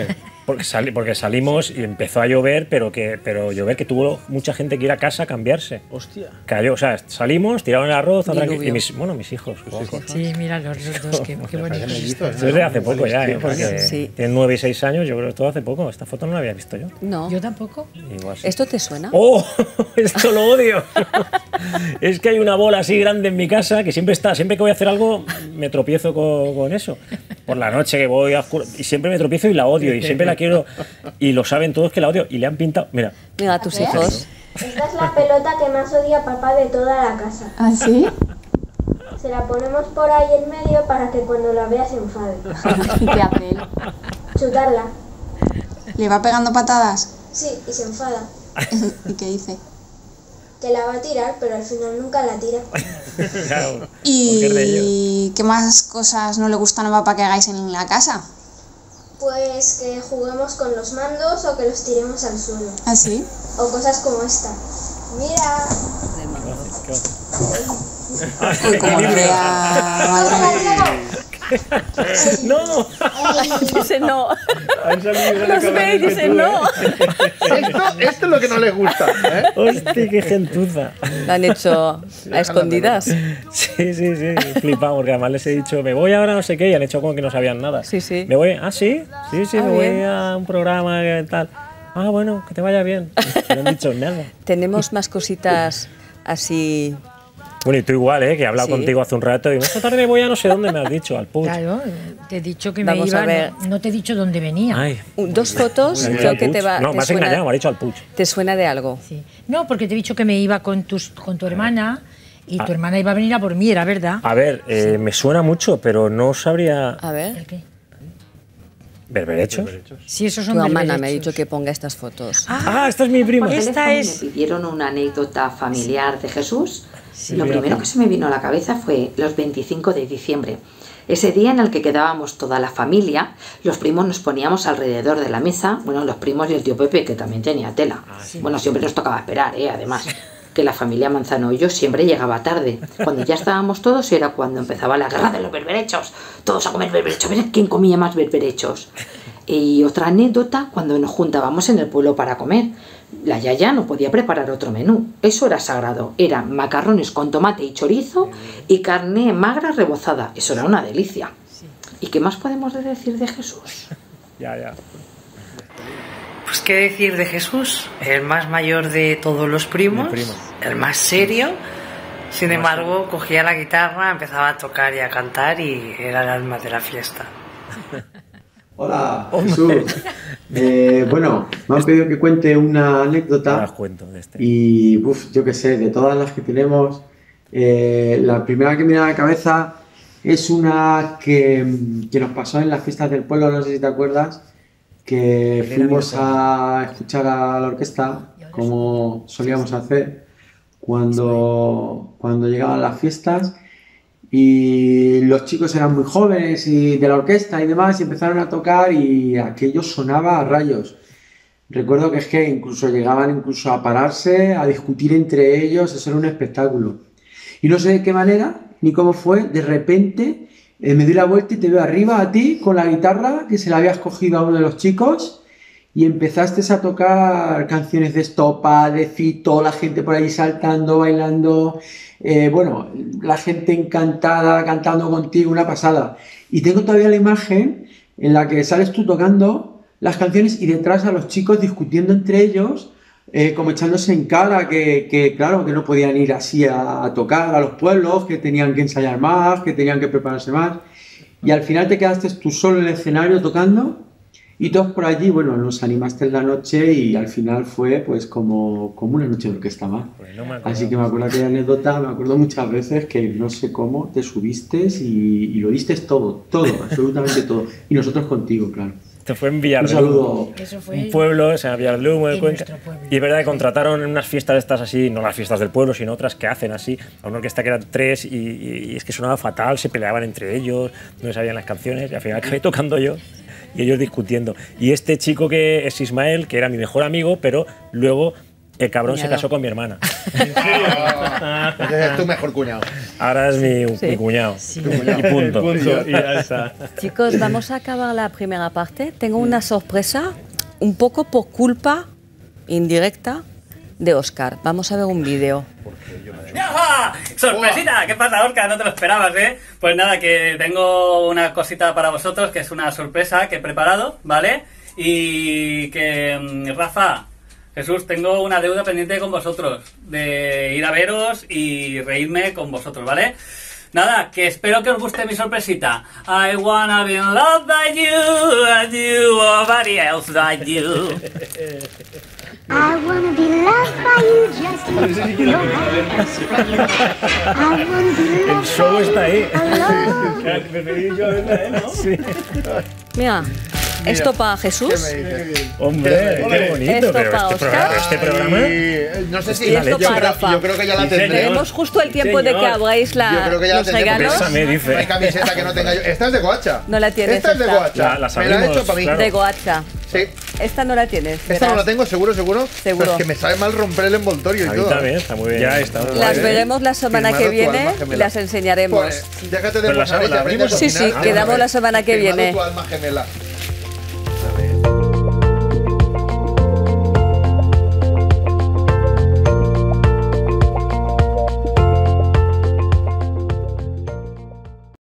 Porque, sali, porque salimos y empezó a llover, pero que pero llover que tuvo mucha gente que ir a casa a cambiarse. Hostia. Cayó, o sea, salimos, tiraron el arroz, y mis, bueno, mis hijos. Sí, sí, mira, los, los dos, qué, qué bonitos. Esto es de hace poco ya, ¿eh? Porque sí. Tienen nueve y seis años, yo creo que todo hace poco. Esta foto no la había visto yo. No. Yo tampoco. Igual sí. ¿Esto te suena? ¡Oh! Esto lo odio. Es que hay una bola así grande en mi casa que siempre está, siempre que voy a hacer algo me tropiezo con, con eso. Por la noche que voy a oscuro, y siempre me tropiezo y la odio, y siempre la quiero, y lo saben todos que la odio, y le han pintado, mira. Mira a tus a hijos. Esta es la pelota que más odia papá de toda la casa. ¿Ah, sí? Se la ponemos por ahí en medio para que cuando la vea se enfade. ¿Qué hace él? Chutarla. ¿Le va pegando patadas? Sí, y se enfada. ¿Y qué dice? Que la va a tirar, pero al final nunca la tira. Claro, ¿y qué más cosas no le gustan a papá que hagáis en la casa? Pues que juguemos con los mandos o que los tiremos al suelo. ¿Ah, sí? O cosas como esta. Mira. Uy, como lo vea, madre mía. ¡No! Dice no. Los ve y dice no. Esto, esto es lo que no les gusta, ¿eh? Hostia, qué gentuza. Lo han hecho a escondidas. Sí, sí, sí. Flipado, porque además les he dicho, me voy ahora no sé qué, y han hecho como que no sabían nada. Sí, sí. Me voy, ah, sí, sí, sí, ah, me bien. voy a un programa y tal. Ah, bueno, que te vaya bien. No han dicho nada. Tenemos más cositas así. Bueno, y tú igual, ¿eh? Que he hablado Sí. contigo hace un rato y esta tarde me voy a no sé dónde, me has dicho, al Puig. Claro, te he dicho que me Vamos iba, a ver. no, no te he dicho dónde venía. Ay, Un- Dos fotos, me he dicho creo al que te Puig. va. No, te me has suena- engañado, me ha dicho al Puig. ¿Te suena de algo? Sí. No, porque te he dicho que me iba con, tus, con tu hermana y Ah. tu hermana iba a venir a por mí, era verdad. A ver, eh, me suena mucho, pero no sabría. A ver. ¿Qué? ¿Berberechos? Sí, esos son Tu hermana berberechos. me ha dicho que ponga estas fotos. Ah, esta es mi prima. Por Esta teléfono es- me pidieron una anécdota familiar de Jesús. Sí, Lo mira. primero que se me vino a la cabeza fue los veinticinco de diciembre. Ese día en el que quedábamos toda la familia, los primos nos poníamos alrededor de la mesa, bueno, los primos y el tío Pepe, que también tenía tela. Bueno, siempre nos tocaba esperar, ¿eh? Además, que la familia Manzanoillo siempre llegaba tarde. Cuando ya estábamos todos era cuando empezaba la guerra de los berberechos. Todos a comer berberechos, a ver quién comía más berberechos. Y otra anécdota, cuando nos juntábamos en el pueblo para comer. La yaya no podía preparar otro menú. Eso era sagrado. Eran macarrones con tomate y chorizo y carne magra rebozada. Eso era una delicia. ¿Y qué más podemos decir de Jesús? Ya, ya. Pues qué decir de Jesús, el más mayor de todos los primos, Mi primo. el más serio. Sin embargo, cogía la guitarra, empezaba a tocar y a cantar y era el alma de la fiesta. Hola, Jesús. Eh, bueno, me han pedido que cuente una anécdota. Ahora os cuento de este. Y, uf, yo qué sé, de todas las que tenemos, eh, la primera que me viene a la cabeza es una que, que nos pasó en las fiestas del pueblo, no sé si te acuerdas, que fuimos a escuchar a la orquesta, como solíamos hacer, cuando, cuando llegaban las fiestas. Y los chicos eran muy jóvenes y de la orquesta y demás, y empezaron a tocar y aquello sonaba a rayos. Recuerdo que es que incluso llegaban incluso a pararse, a discutir entre ellos, eso era un espectáculo. Y no sé de qué manera, ni cómo fue, de repente eh, me di la vuelta y te veo arriba a ti con la guitarra que se la habías cogido a uno de los chicos y empezaste a tocar canciones de Estopa, de Fito, la gente por ahí saltando, bailando... Eh, bueno, la gente encantada, cantando contigo, una pasada. Y tengo todavía la imagen en la que sales tú tocando las canciones y detrás a los chicos discutiendo entre ellos, eh, como echándose en cara que, que, claro, que no podían ir así a, a tocar a los pueblos, que tenían que ensayar más, que tenían que prepararse más. Y al final te quedaste tú solo en el escenario tocando. Y todos por allí, bueno, nos animaste en la noche y al final fue pues como, como una noche de orquesta más. Pues no me acuerdo. Así que me acuerdo aquella anécdota, me acuerdo muchas veces que no sé cómo te subiste y, y lo diste todo, todo, absolutamente todo. Y nosotros contigo, claro. Esto fue en Villarlumo. Un saludo. Eso fue Un pueblo, o sea, Villarlumo de en Cuenca. nuestro pueblo. Y es verdad que contrataron en unas fiestas de estas así, no las fiestas del pueblo, sino otras que hacen así, a una orquesta que eran tres y, y- y es que sonaba fatal, se peleaban entre ellos, no sabían las canciones y al final acabé tocando yo y ellos discutiendo. Y este chico que es Ismael, que era mi mejor amigo, pero luego El cabrón Cuñado. se casó con mi hermana. Entonces es tu mejor cuñado. Ahora es mi, Sí. mi cuñado. Sí. Y punto. Punto, y ya está. Chicos, vamos a acabar la primera parte. Tengo una sorpresa, un poco por culpa indirecta de Óscar. Vamos a ver un vídeo. ¡Yaja! ¡Sorpresita! ¿Qué pasa, Óscar? No te lo esperabas, ¿eh? Pues nada, que tengo una cosita para vosotros, que es una sorpresa que he preparado, ¿vale? Y que, mm, Rafa, Jesús, tengo una deuda pendiente con vosotros, de ir a veros y reírme con vosotros, ¿vale? Nada, que espero que os guste mi sorpresita. I wanna be in love by you, and you, nobody else like you. I wanna be loved by you just like nobody else but you. I wanna be El loved show by está ahí. Sí. Mira, esto para Jesús. Hombre, qué bonito. Esto Pero para este Óscar. programa, este programa Y, no sé si Y esto yo, para creo, Rafa. yo creo que ya la Sí, tendré. Tenemos justo el tiempo de que Señor. abráis la, Yo creo que ya la los tendré. porque regalos. Bésame, dice. No hay camiseta que no tenga yo. Esta es de Goacha. No la tienes, Esta es de esta. Goacha. La- las Me la he abrimos, hecho para mí. claro. De Goacha. Sí. Esta no la tienes. Esta verás. no la tengo, seguro, seguro. Seguro. Pero es que me sabe mal romper el envoltorio y A mí todo. también, está muy bien. Ya está. Las veremos la semana Firmado que tu viene alma y gemela. las enseñaremos. Pues, déjate de Pero las- mozar y las aprende a abrimos. Sí, sí, cocinar. quedamos Ah, la semana que firmado viene. tu alma gemela.